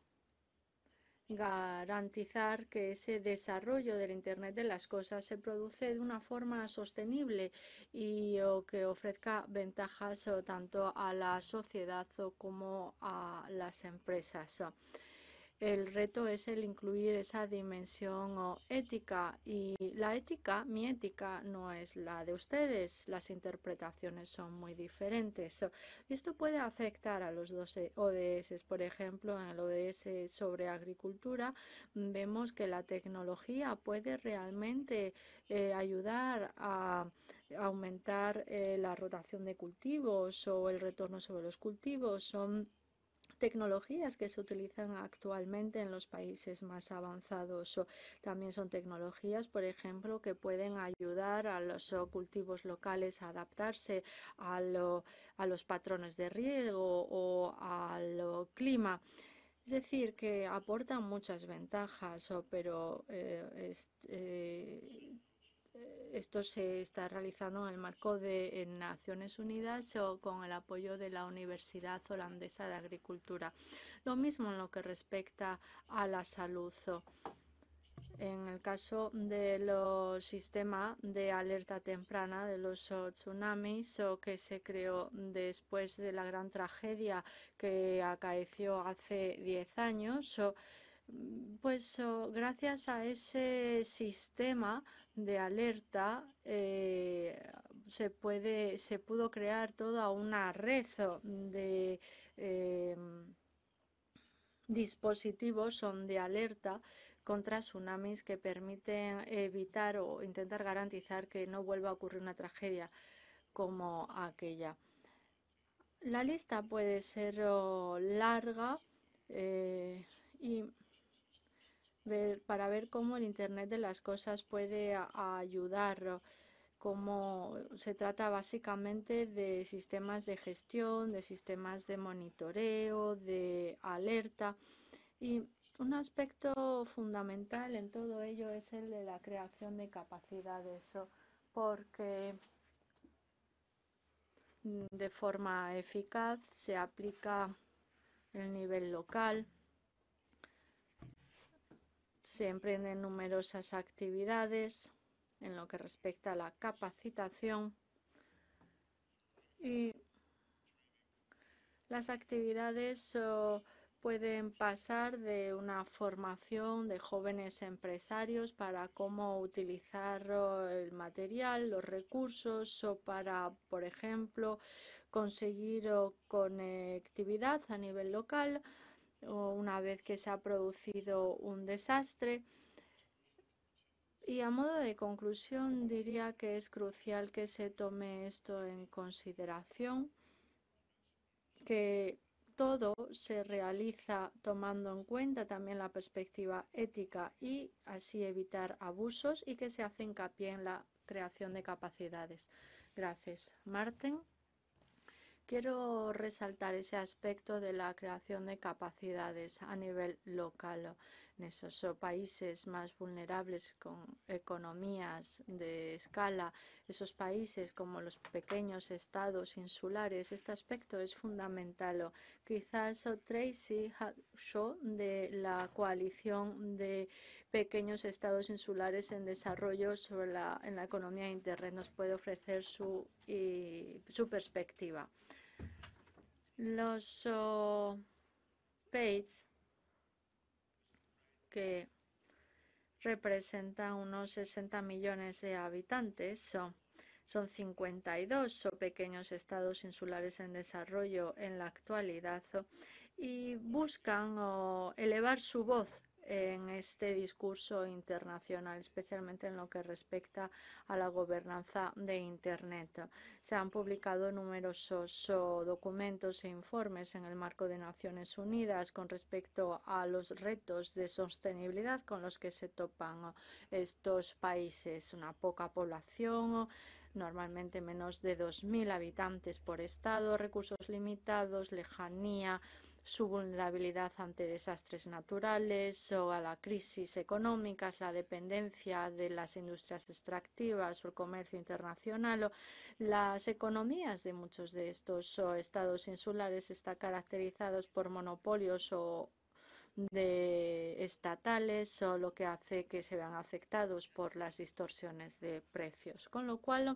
garantizar que ese desarrollo del Internet de las cosas se produce de una forma sostenible y que ofrezca ventajas tanto a la sociedad como a las empresas. El reto es el incluir esa dimensión ética y la ética, mi ética, no es la de ustedes. Las interpretaciones son muy diferentes. Esto puede afectar a los dos ODS. Por ejemplo, en el ODS sobre agricultura vemos que la tecnología puede realmente ayudar a aumentar la rotación de cultivos o el retorno sobre los cultivos. Son tecnologías que se utilizan actualmente en los países más avanzados. También son tecnologías, por ejemplo, que pueden ayudar a los cultivos locales a adaptarse a los patrones de riego o al clima. Es decir, que aportan muchas ventajas, pero esto se está realizando en el marco de Naciones Unidas o con el apoyo de la Universidad Holandesa de Agricultura. Lo mismo en lo que respecta a la salud. En el caso del sistema de alerta temprana de los tsunamis que se creó después de la gran tragedia que acaeció hace 10 años, pues gracias a ese sistema de alerta se pudo crear toda una red de dispositivos de alerta contra tsunamis que permiten evitar o intentar garantizar que no vuelva a ocurrir una tragedia como aquella. La lista puede ser larga y para ver cómo el Internet de las cosas puede ayudar, cómo se trata básicamente de sistemas de gestión, de sistemas de monitoreo, de alerta. Y un aspecto fundamental en todo ello es el de la creación de capacidades, porque de forma eficaz se aplica el nivel local. Se emprenden numerosas actividades en lo que respecta a la capacitación y las actividades pueden pasar de una formación de jóvenes empresarios para cómo utilizar el material, los recursos o para, por ejemplo, conseguir conectividad a nivel local o una vez que se ha producido un desastre. Y a modo de conclusión diría que es crucial que se tome esto en consideración, que todo se realiza tomando en cuenta también la perspectiva ética y así evitar abusos y que se hace hincapié en la creación de capacidades. Gracias. Marten. Quiero resaltar ese aspecto de la creación de capacidades a nivel local. en esos países más vulnerables con economías de escala, esos países como los pequeños estados insulares. Este aspecto es fundamental. Quizás Tracy Shaw de la coalición de pequeños estados insulares en desarrollo en la economía de Internet nos puede ofrecer su perspectiva. Los PAIDs, que representan unos 60 millones de habitantes, son 52 pequeños estados insulares en desarrollo en la actualidad y buscan elevar su voz en este discurso internacional, especialmente en lo que respecta a la gobernanza de Internet. Se han publicado numerosos documentos e informes en el marco de Naciones Unidas con respecto a los retos de sostenibilidad con los que se topan estos países. Una poca población, normalmente menos de 2.000 habitantes por estado, recursos limitados, lejanía, su vulnerabilidad ante desastres naturales o a la crisis económicas, la dependencia de las industrias extractivas o el comercio internacional. Las economías de muchos de estos estados insulares están caracterizados por monopolios estatales, o lo que hace que se vean afectados por las distorsiones de precios, con lo cual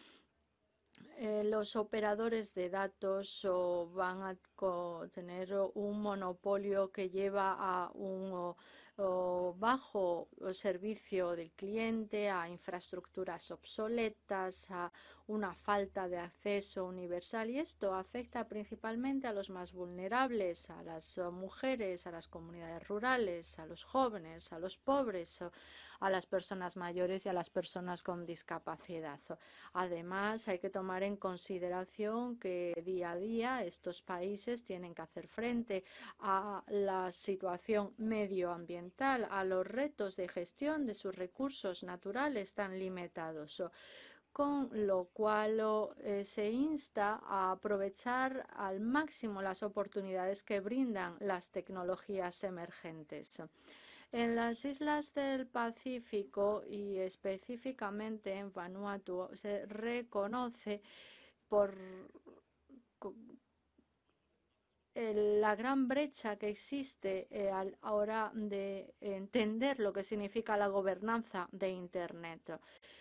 los operadores de datos van a tener un monopolio que lleva a un bajo servicio del cliente, a infraestructuras obsoletas, a una falta de acceso universal, y esto afecta principalmente a los más vulnerables, a las mujeres, a las comunidades rurales, a los jóvenes, a los pobres, a las personas mayores y a las personas con discapacidad. Además, hay que tomar en consideración que día a día estos países tienen que hacer frente a la situación medioambiental, a los retos de gestión de sus recursos naturales tan limitados, con lo cual se insta a aprovechar al máximo las oportunidades que brindan las tecnologías emergentes. En las islas del Pacífico y específicamente en Vanuatu se reconoce por la gran brecha que existe a la hora de entender lo que significa la gobernanza de Internet.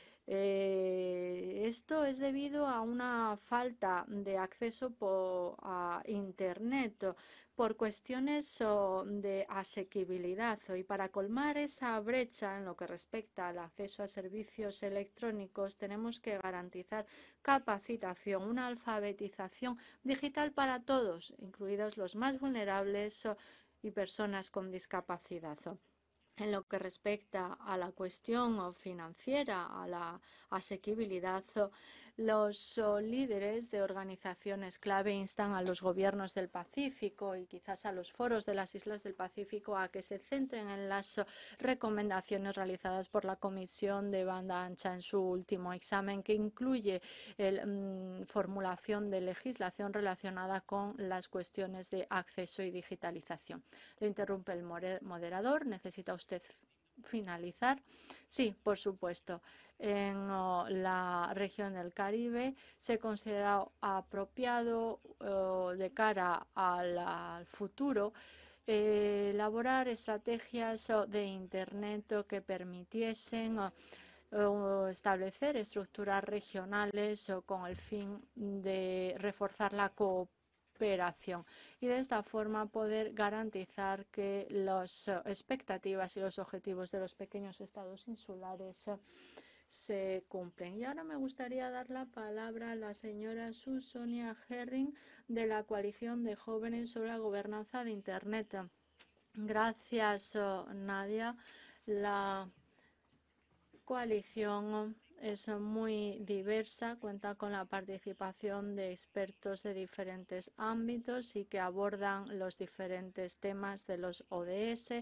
Esto es debido a una falta de acceso a Internet por cuestiones de asequibilidad, y para colmar esa brecha en lo que respecta al acceso a servicios electrónicos tenemos que garantizar capacitación, una alfabetización digital para todos, incluidos los más vulnerables y personas con discapacidad. En lo que respecta a la cuestión financiera, a la asequibilidad, los líderes de organizaciones clave instan a los gobiernos del Pacífico y quizás a los foros de las islas del Pacífico a que se centren en las recomendaciones realizadas por la Comisión de Banda Ancha en su último examen, que incluye la formulación de legislación relacionada con las cuestiones de acceso y digitalización. Le interrumpe el moderador. ¿Necesita usted finalizar? Sí, por supuesto. En la región del Caribe se considera apropiado de cara al futuro elaborar estrategias de Internet que permitiesen establecer estructuras regionales con el fin de reforzar la cooperación y de esta forma poder garantizar que las expectativas y los objetivos de los pequeños estados insulares se cumplen. Y ahora me gustaría dar la palabra a la señora Sonia Herring de la Coalición de Jóvenes sobre la Gobernanza de Internet. Gracias, Nadia. La coalición es muy diversa, cuenta con la participación de expertos de diferentes ámbitos y que abordan los diferentes temas de los ODS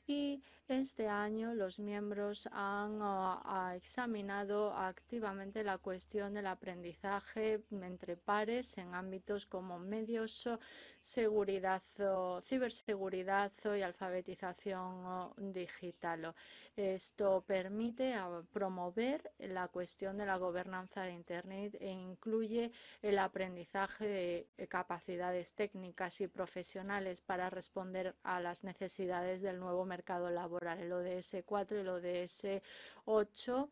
y este año los miembros han examinado activamente la cuestión del aprendizaje entre pares en ámbitos como medios, seguridad, ciberseguridad y alfabetización digital. Esto permite promover la cuestión de la gobernanza de Internet e incluye el aprendizaje de capacidades técnicas y profesionales para responder a las necesidades del nuevo mercado laboral. El ODS 4 y el ODS 8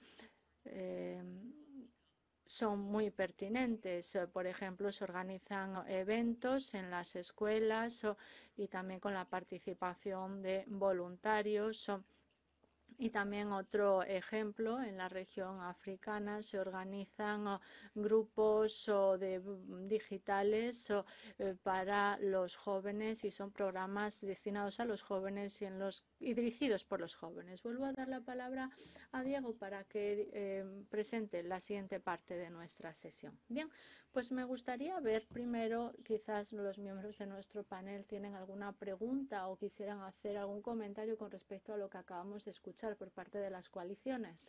son muy pertinentes. Por ejemplo, se organizan eventos en las escuelas y también con la participación de voluntarios. Y también otro ejemplo, en la región africana se organizan grupos digitales para los jóvenes y son programas destinados a los jóvenes y dirigidos por los jóvenes. Vuelvo a dar la palabra a Diego para que presente la siguiente parte de nuestra sesión. Bien, pues me gustaría ver primero, quizás los miembros de nuestro panel tienen alguna pregunta o quisieran hacer algún comentario con respecto a lo que acabamos de escuchar por parte de las coaliciones.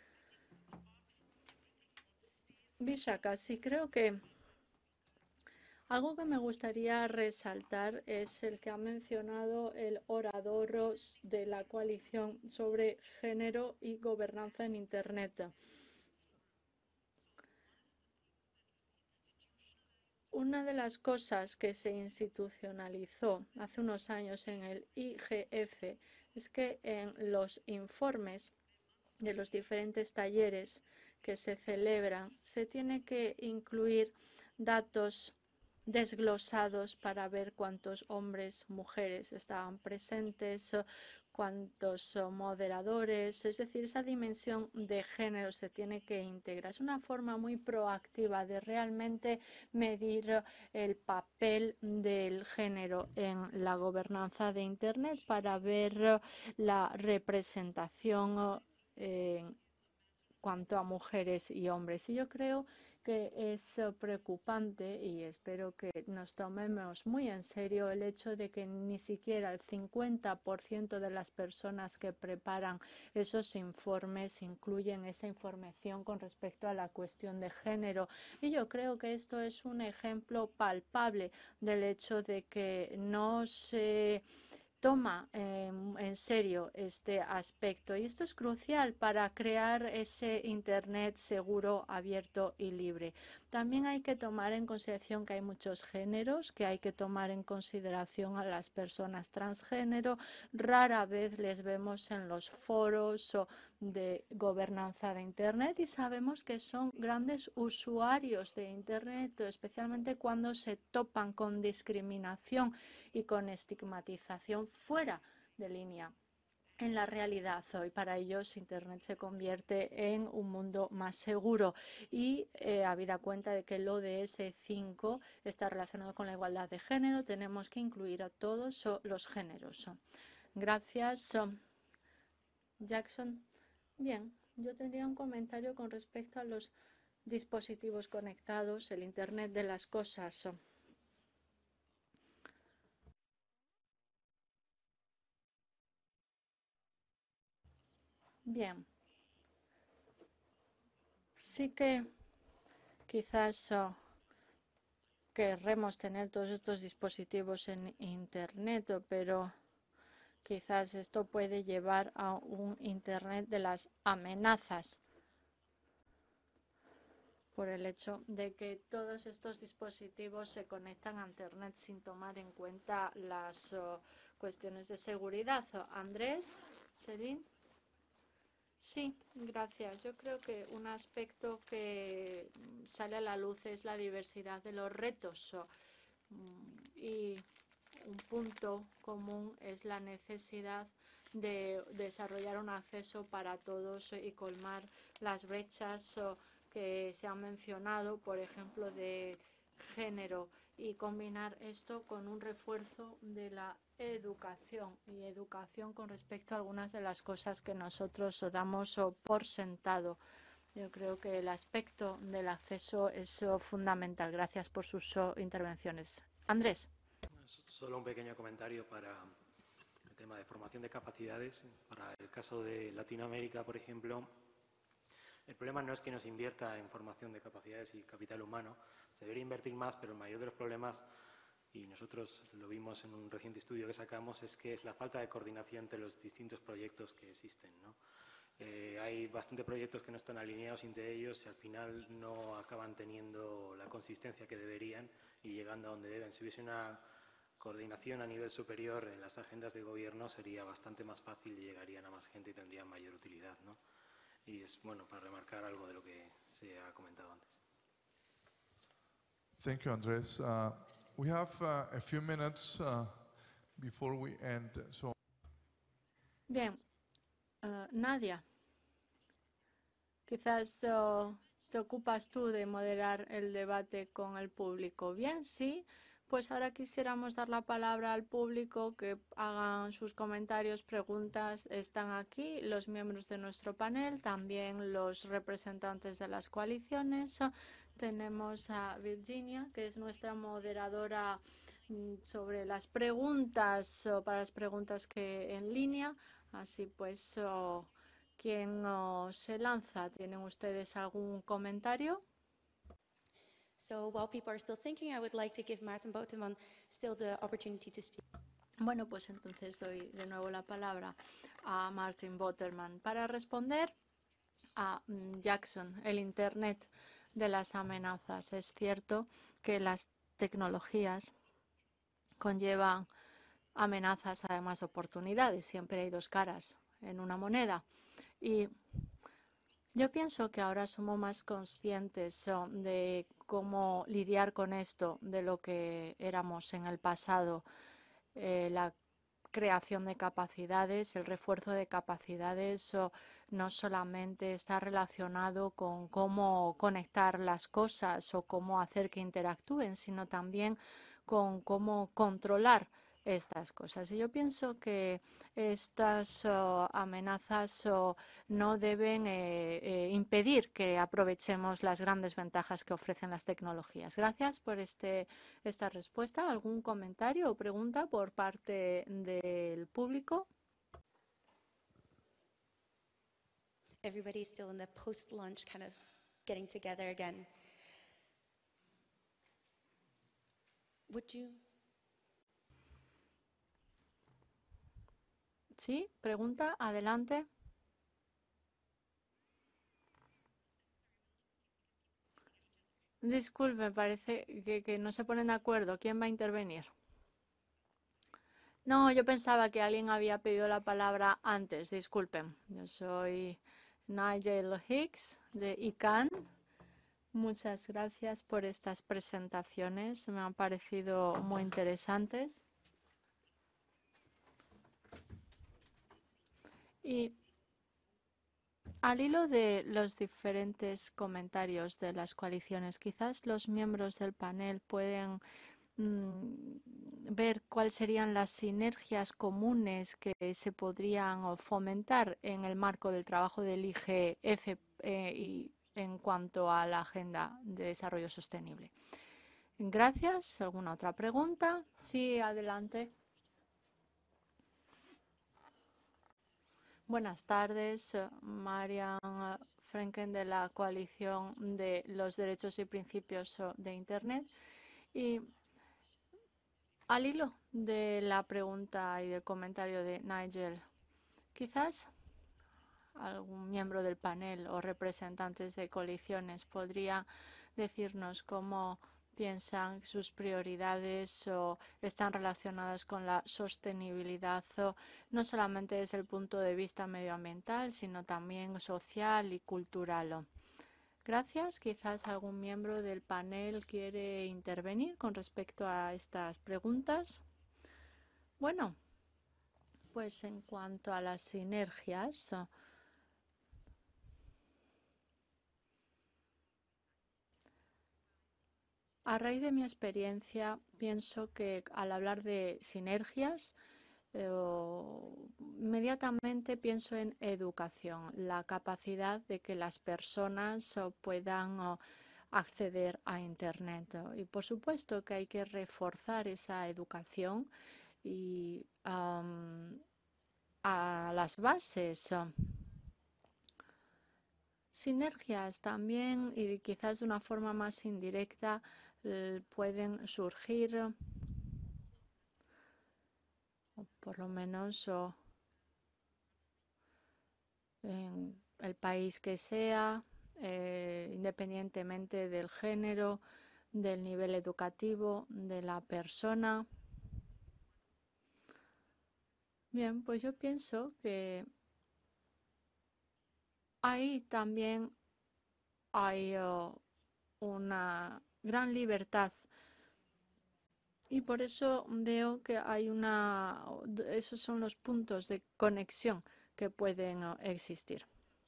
Vishaka, sí, creo que algo que me gustaría resaltar es el que ha mencionado el orador de la coalición sobre género y gobernanza en Internet. Una de las cosas que se institucionalizó hace unos años en el IGF es que en los informes de los diferentes talleres que se celebran se tiene que incluir datos desglosados para ver cuántos hombres, mujeres estaban presentes, cuántos moderadores, es decir, esa dimensión de género se tiene que integrar. Es una forma muy proactiva de realmente medir el papel del género en la gobernanza de Internet para ver la representación en cuanto a mujeres y hombres. Y yo creo que es preocupante y espero que nos tomemos muy en serio el hecho de que ni siquiera el 50% de las personas que preparan esos informes incluyen esa información con respecto a la cuestión de género. Y yo creo que esto es un ejemplo palpable del hecho de que no se toma en serio este aspecto y esto es crucial para crear ese Internet seguro, abierto y libre. También hay que tomar en consideración que hay muchos géneros, que hay que tomar en consideración a las personas transgénero. Rara vez les vemos en los foros de gobernanza de Internet y sabemos que son grandes usuarios de Internet, especialmente cuando se topan con discriminación y con estigmatización fuera de línea. En la realidad hoy para ellos Internet se convierte en un mundo más seguro y habida cuenta de que el ODS 5 está relacionado con la igualdad de género, tenemos que incluir a todos los géneros. Gracias, Jackson. Bien, yo tendría un comentario con respecto a los dispositivos conectados, el Internet de las cosas. Bien, sí que quizás querremos tener todos estos dispositivos en Internet, pero quizás esto puede llevar a un Internet de las amenazas por el hecho de que todos estos dispositivos se conectan a Internet sin tomar en cuenta las cuestiones de seguridad. Andrés, Celine. Sí, gracias. Yo creo que un aspecto que sale a la luz es la diversidad de los retos y un punto común es la necesidad de desarrollar un acceso para todos y colmar las brechas que se han mencionado, por ejemplo, de género y combinar esto con un refuerzo de la educación y educación con respecto a algunas de las cosas que nosotros damos por sentado. Yo creo que el aspecto del acceso es fundamental. Gracias por sus intervenciones. Andrés. Solo un pequeño comentario para tema de formación de capacidades. Para el caso de Latinoamérica, por ejemplo, el problema no es que nos invierta en formación de capacidades y capital humano, se debería invertir más, pero el mayor de los problemas, y nosotros lo vimos en un reciente estudio que sacamos, es que es la falta de coordinación entre los distintos proyectos que existen, ¿no? Hay bastantes proyectos que no están alineados entre ellos y al final no acaban teniendo la consistencia que deberían y llegando a donde deben. Si hubiese una coordinación a nivel superior en las agendas de gobierno sería bastante más fácil y llegarían a más gente y tendrían mayor utilidad, ¿no? Y es bueno para remarcar algo de lo que se ha comentado antes. Thank you, Andrés. We have a few minutes before we end. So. Bien, Nadia, quizás te ocupas tú de moderar el debate con el público. Bien, sí. Pues ahora quisiéramos dar la palabra al público, que hagan sus comentarios, preguntas. Están aquí los miembros de nuestro panel, también los representantes de las coaliciones. Tenemos a Virginia, que es nuestra moderadora sobre las preguntas, para las preguntas que en línea. Así pues, ¿quién se lanza? ¿Tienen ustedes algún comentario? So while people are still thinking, I would like to give Maarten Boteman still the opportunity to speak. Bueno, pues entonces doy de nuevo la palabra a Maarten Boteman para responder a Jackson, el Internet de las amenazas. Es cierto que las tecnologías conllevan amenazas, además de oportunidades. Siempre hay dos caras en una moneda. Y yo pienso que ahora somos más conscientes de cómo lidiar con esto de lo que éramos en el pasado. La creación de capacidades, el refuerzo de capacidades no solamente está relacionado con cómo conectar las cosas o cómo hacer que interactúen, sino también con cómo controlar estas cosas. Y yo pienso que estas amenazas no deben impedir que aprovechemos las grandes ventajas que ofrecen las tecnologías. Gracias por esta respuesta. ¿Algún comentario o pregunta por parte del público? Everybody's still in the post-lunch kind of getting together again. Would you? Sí, pregunta, adelante. Disculpe, parece que no se ponen de acuerdo. ¿Quién va a intervenir? No, yo pensaba que alguien había pedido la palabra antes. Disculpen. Yo soy Nigel Hicks de ICANN. Muchas gracias por estas presentaciones. Me han parecido muy interesantes. Y al hilo de los diferentes comentarios de las coaliciones, quizás los miembros del panel pueden ver cuáles serían las sinergias comunes que se podrían fomentar en el marco del trabajo del IGF y en cuanto a la Agenda de Desarrollo Sostenible. Gracias. ¿Alguna otra pregunta? Sí, adelante. Buenas tardes, Marian Franken de la Coalición de los Derechos y Principios de Internet. Y al hilo de la pregunta y del comentario de Nigel, quizás algún miembro del panel o representantes de coaliciones podría decirnos cómo piensan sus prioridades o están relacionadas con la sostenibilidad, no solamente desde el punto de vista medioambiental, sino también social y cultural. Gracias. Quizás algún miembro del panel quiere intervenir con respecto a estas preguntas. Bueno, pues en cuanto a las sinergias, a raíz de mi experiencia, pienso que al hablar de sinergias, inmediatamente pienso en educación, la capacidad de que las personas puedan acceder a Internet. Y por supuesto que hay que reforzar esa educación y a las bases. Sinergias también, y quizás de una forma más indirecta, pueden surgir, o por lo menos en el país que sea, independientemente del género, del nivel educativo de la persona. Bien, pues yo pienso que ahí también hay una gran libertad y por eso veo que hay esos son los puntos de conexión que pueden existir.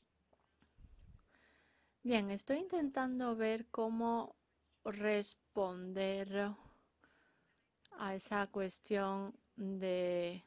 Bien, estoy intentando ver cómo responder a esa cuestión de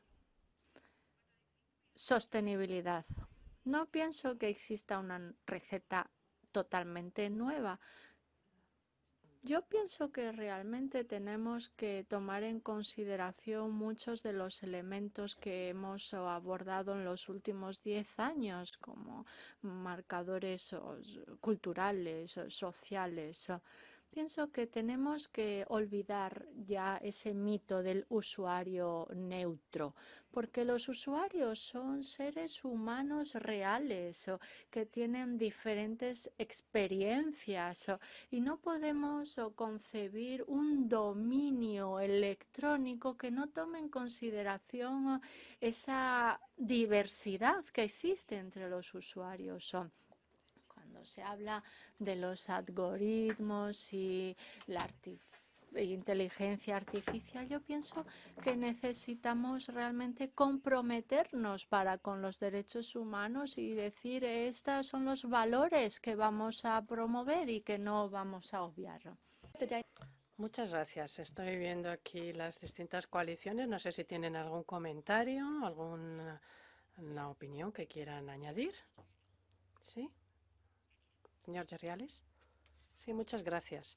sostenibilidad. No pienso que exista una receta totalmente nueva. Yo pienso que realmente tenemos que tomar en consideración muchos de los elementos que hemos abordado en los últimos 10 años, como marcadores culturales, sociales. Pienso que tenemos que olvidar ya ese mito del usuario neutro, porque los usuarios son seres humanos reales que tienen diferentes experiencias y no podemos concebir un dominio electrónico que no tome en consideración esa diversidad que existe entre los usuarios. Cuando se habla de los algoritmos y la inteligencia artificial, yo pienso que necesitamos realmente comprometernos con los derechos humanos y decir estos son los valores que vamos a promover y que no vamos a obviar. Muchas gracias. Estoy viendo aquí las distintas coaliciones. No sé si tienen algún comentario, alguna opinión que quieran añadir. ¿Sí? Señor Gerrialis. Sí, muchas gracias.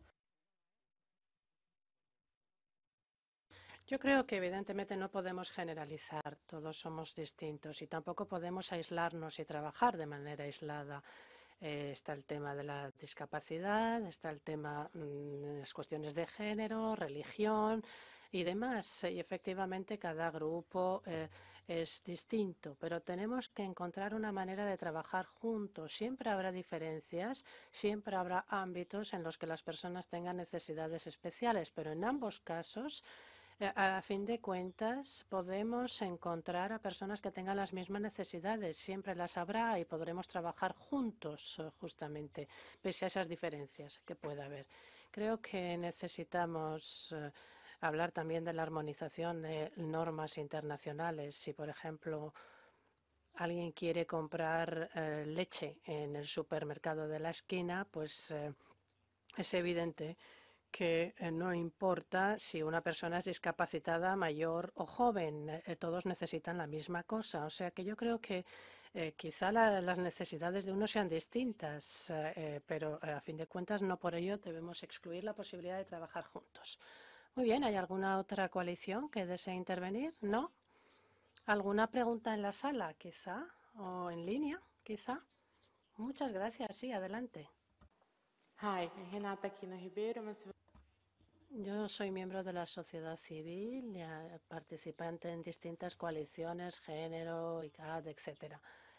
Yo creo que evidentemente no podemos generalizar, todos somos distintos y tampoco podemos aislarnos y trabajar de manera aislada. Está el tema de la discapacidad, está el tema de las cuestiones de género, religión y demás. Y efectivamente cada grupo es distinto, pero tenemos que encontrar una manera de trabajar juntos. Siempre habrá diferencias, siempre habrá ámbitos en los que las personas tengan necesidades especiales, pero en ambos casos, a fin de cuentas, podemos encontrar a personas que tengan las mismas necesidades. Siempre las habrá y podremos trabajar juntos, justamente, pese a esas diferencias que pueda haber. Creo que necesitamos hablar también de la armonización de normas internacionales. Si, por ejemplo, alguien quiere comprar leche en el supermercado de la esquina, pues es evidente que no importa si una persona es discapacitada, mayor o joven, todos necesitan la misma cosa. O sea que yo creo que quizá las necesidades de uno sean distintas, pero a fin de cuentas no por ello debemos excluir la posibilidad de trabajar juntos. Muy bien, ¿hay alguna otra coalición que desee intervenir? ¿No? ¿Alguna pregunta en la sala, quizá? ¿O en línea, quizá? Muchas gracias. Sí, adelante. Hi, Renata Aquino Ribeiro. Yo soy miembro de la sociedad civil, participante en distintas coaliciones, género, ICAD, etcétera,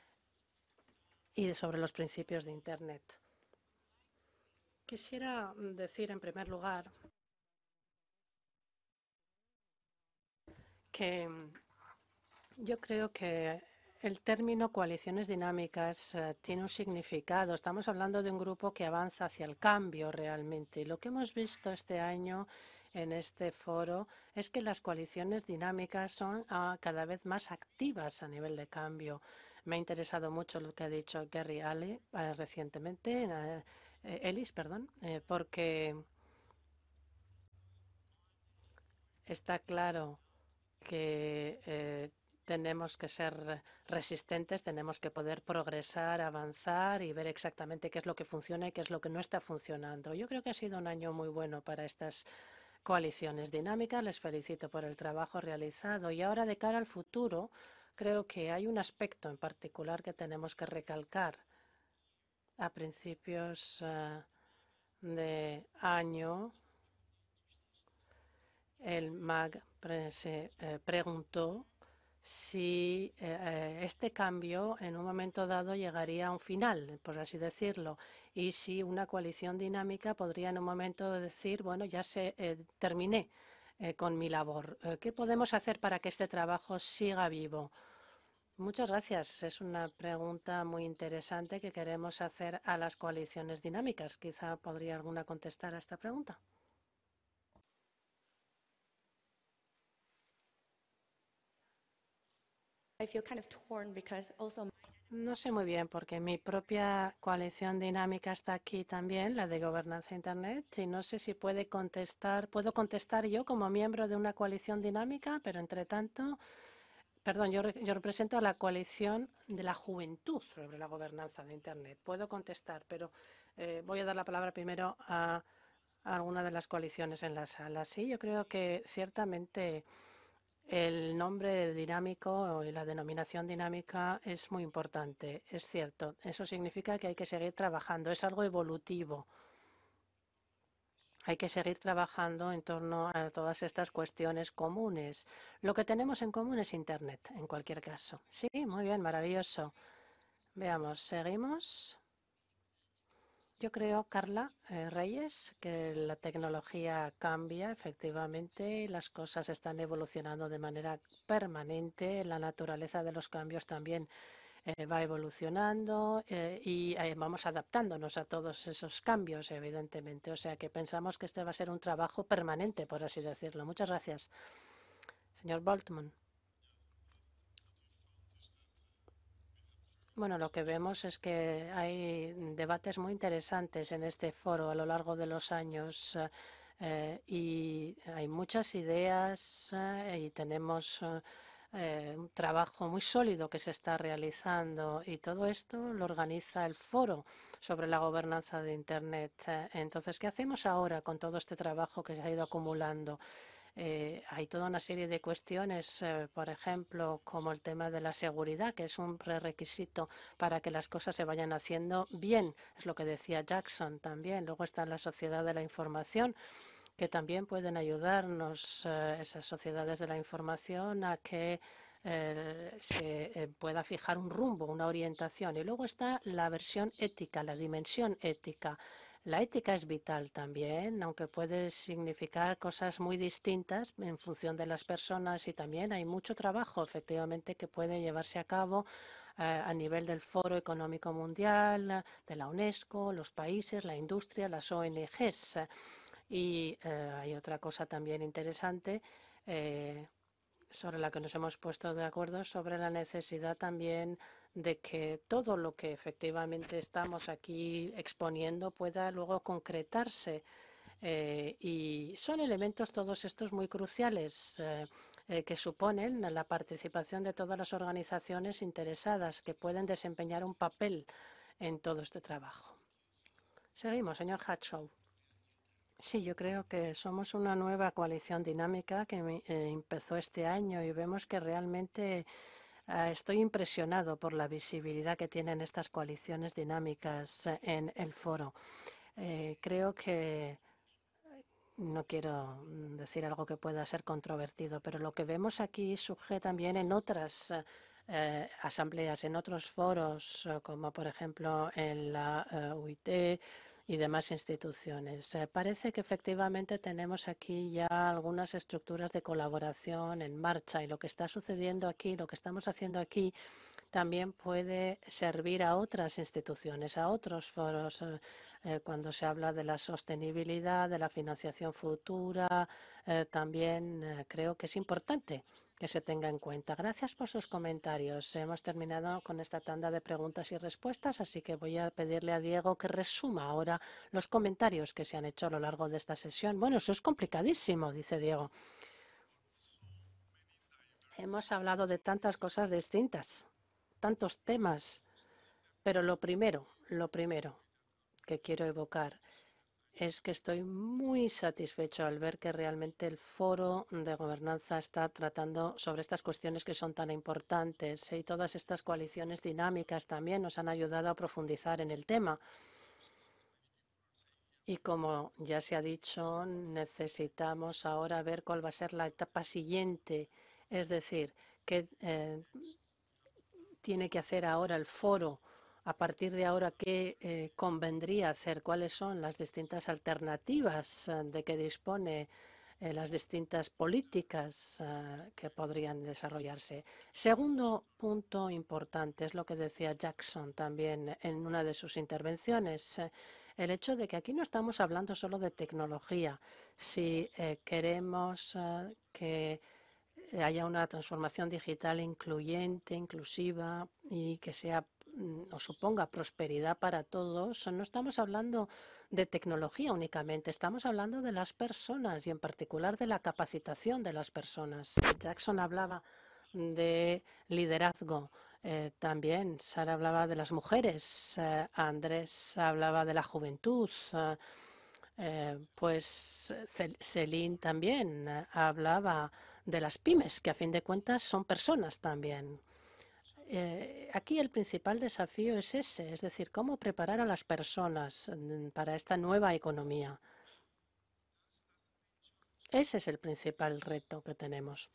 y sobre los principios de Internet. Quisiera decir, en primer lugar, que yo creo que el término coaliciones dinámicas tiene un significado. Estamos hablando de un grupo que avanza hacia el cambio realmente. Lo que hemos visto este año en este foro es que las coaliciones dinámicas son cada vez más activas a nivel de cambio. Me ha interesado mucho lo que ha dicho Gary Ellis recientemente, porque está claro que tenemos que ser resistentes, tenemos que poder progresar, avanzar y ver exactamente qué es lo que funciona y qué es lo que no está funcionando. Yo creo que ha sido un año muy bueno para estas coaliciones dinámicas. Les felicito por el trabajo realizado. Y ahora, de cara al futuro, creo que hay un aspecto en particular que tenemos que recalcar. A principios de año, el MAG se preguntó si este cambio en un momento dado llegaría a un final, por así decirlo, y si una coalición dinámica podría en un momento decir, bueno, ya terminé con mi labor. ¿Qué podemos hacer para que este trabajo siga vivo? Muchas gracias. Es una pregunta muy interesante que queremos hacer a las coaliciones dinámicas. Quizá podría alguna contestar a esta pregunta. I feel kind of torn because also No sé muy bien, porque mi propia coalición dinámica está aquí también, la de Gobernanza Internet, y no sé si puedo contestar yo como miembro de una coalición dinámica, pero entre tanto, perdón, yo represento a la coalición de la juventud sobre la gobernanza de Internet. Puedo contestar, pero voy a dar la palabra primero a alguna de las coaliciones en la sala. Sí, yo creo que ciertamente el nombre dinámico y la denominación dinámica es muy importante, es cierto. Eso significa que hay que seguir trabajando, es algo evolutivo. Hay que seguir trabajando en torno a todas estas cuestiones comunes. Lo que tenemos en común es Internet, en cualquier caso. Sí, muy bien, maravilloso. Veamos, seguimos. Yo creo, Carla Reyes, que la tecnología cambia, efectivamente, y las cosas están evolucionando de manera permanente. La naturaleza de los cambios también va evolucionando y vamos adaptándonos a todos esos cambios, evidentemente. O sea que pensamos que este va a ser un trabajo permanente, por así decirlo. Muchas gracias. Señor Boltman. Bueno, lo que vemos es que hay debates muy interesantes en este foro a lo largo de los años y hay muchas ideas y tenemos un trabajo muy sólido que se está realizando y todo esto lo organiza el foro sobre la gobernanza de Internet. Entonces, ¿qué hacemos ahora con todo este trabajo que se ha ido acumulando? Hay toda una serie de cuestiones, por ejemplo, como el tema de la seguridad, que es un prerequisito para que las cosas se vayan haciendo bien. Es lo que decía Jackson también. Luego está la sociedad de la información, que también pueden ayudarnos, esas sociedades de la información, a que se pueda fijar un rumbo, una orientación. Y luego está la versión ética, la dimensión ética. La ética es vital también, aunque puede significar cosas muy distintas en función de las personas y también hay mucho trabajo efectivamente que puede llevarse a cabo a nivel del Foro Económico Mundial, de la UNESCO, los países, la industria, las ONGs. Y hay otra cosa también interesante sobre la que nos hemos puesto de acuerdo, sobre la necesidad también de que todo lo que efectivamente estamos aquí exponiendo pueda luego concretarse. Y son elementos todos estos muy cruciales que suponen la participación de todas las organizaciones interesadas que pueden desempeñar un papel en todo este trabajo. Seguimos, señor Hatchow. Sí, yo creo que somos una nueva coalición dinámica que empezó este año y vemos que realmente estoy impresionado por la visibilidad que tienen estas coaliciones dinámicas en el foro. Creo que no quiero decir algo que pueda ser controvertido, pero lo que vemos aquí surge también en otras asambleas, en otros foros, como por ejemplo en la UIT y demás instituciones. Parece que efectivamente tenemos aquí ya algunas estructuras de colaboración en marcha y lo que está sucediendo aquí, lo que estamos haciendo aquí, también puede servir a otras instituciones, a otros foros, cuando se habla de la sostenibilidad, de la financiación futura, también creo que es importante que se tenga en cuenta. Gracias por sus comentarios. Hemos terminado con esta tanda de preguntas y respuestas, así que voy a pedirle a Diego que resuma ahora los comentarios que se han hecho a lo largo de esta sesión. Bueno, eso es complicadísimo, dice Diego. Hemos hablado de tantas cosas distintas, tantos temas, pero lo primero que quiero evocar es que estoy muy satisfecho al ver que realmente el foro de gobernanza está tratando sobre estas cuestiones que son tan importantes, y todas estas coaliciones dinámicas también nos han ayudado a profundizar en el tema. Y como ya se ha dicho, necesitamos ahora ver cuál va a ser la etapa siguiente, es decir, qué tiene que hacer ahora el foro. A partir de ahora, ¿qué convendría hacer? ¿Cuáles son las distintas alternativas de que dispone las distintas políticas que podrían desarrollarse? Segundo punto importante es lo que decía Jackson también en una de sus intervenciones, el hecho de que aquí no estamos hablando solo de tecnología. Si queremos que haya una transformación digital incluyente, inclusiva y que sea o suponga prosperidad para todos, no estamos hablando de tecnología únicamente, estamos hablando de las personas y en particular de la capacitación de las personas. Jackson hablaba de liderazgo. También Sara hablaba de las mujeres, Andrés hablaba de la juventud, pues Celine también hablaba de las pymes, que a fin de cuentas son personas también. Aquí el principal desafío es ese, es decir, cómo preparar a las personas para esta nueva economía. Ese es el principal reto que tenemos.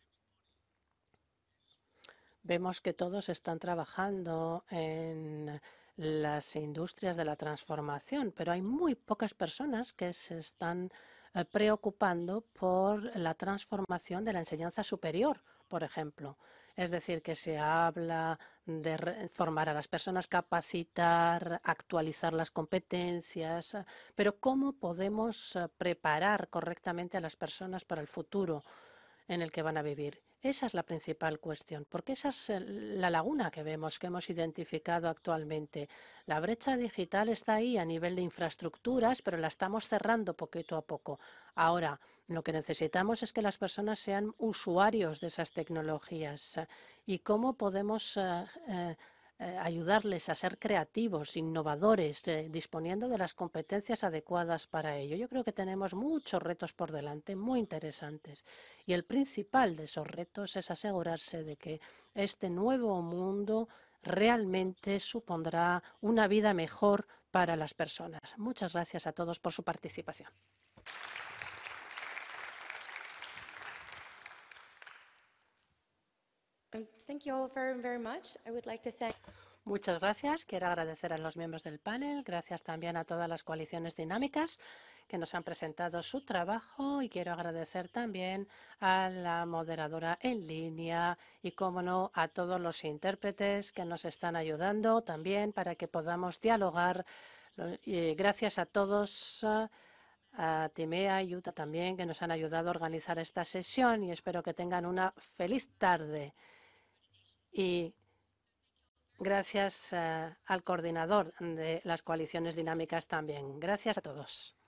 Vemos que todos están trabajando en las industrias de la transformación, pero hay muy pocas personas que se están preocupando por la transformación de la enseñanza superior, por ejemplo. Es decir, que se habla de formar a las personas, capacitar, actualizar las competencias, pero ¿cómo podemos preparar correctamente a las personas para el futuro en el que van a vivir? Esa es la principal cuestión, porque esa es la laguna que vemos, que hemos identificado actualmente. La brecha digital está ahí a nivel de infraestructuras, pero la estamos cerrando poquito a poco. Ahora, lo que necesitamos es que las personas sean usuarios de esas tecnologías. ¿Y cómo podemos ayudarles a ser creativos, innovadores, disponiendo de las competencias adecuadas para ello? Yo creo que tenemos muchos retos por delante, muy interesantes. Y el principal de esos retos es asegurarse de que este nuevo mundo realmente supondrá una vida mejor para las personas. Muchas gracias a todos por su participación. Thank you all very much. I would like to thank Muchas gracias. Quiero agradecer a los miembros del panel. Gracias también a todas las coaliciones dinámicas que nos han presentado su trabajo, y quiero agradecer también a la moderadora en línea y, como no, a todos los intérpretes que nos están ayudando también para que podamos dialogar. Y gracias a todos, a Timea y Yuta también, que nos han ayudado a organizar esta sesión, y espero que tengan una feliz tarde. Y gracias al coordinador de las coaliciones dinámicas también. Gracias a todos.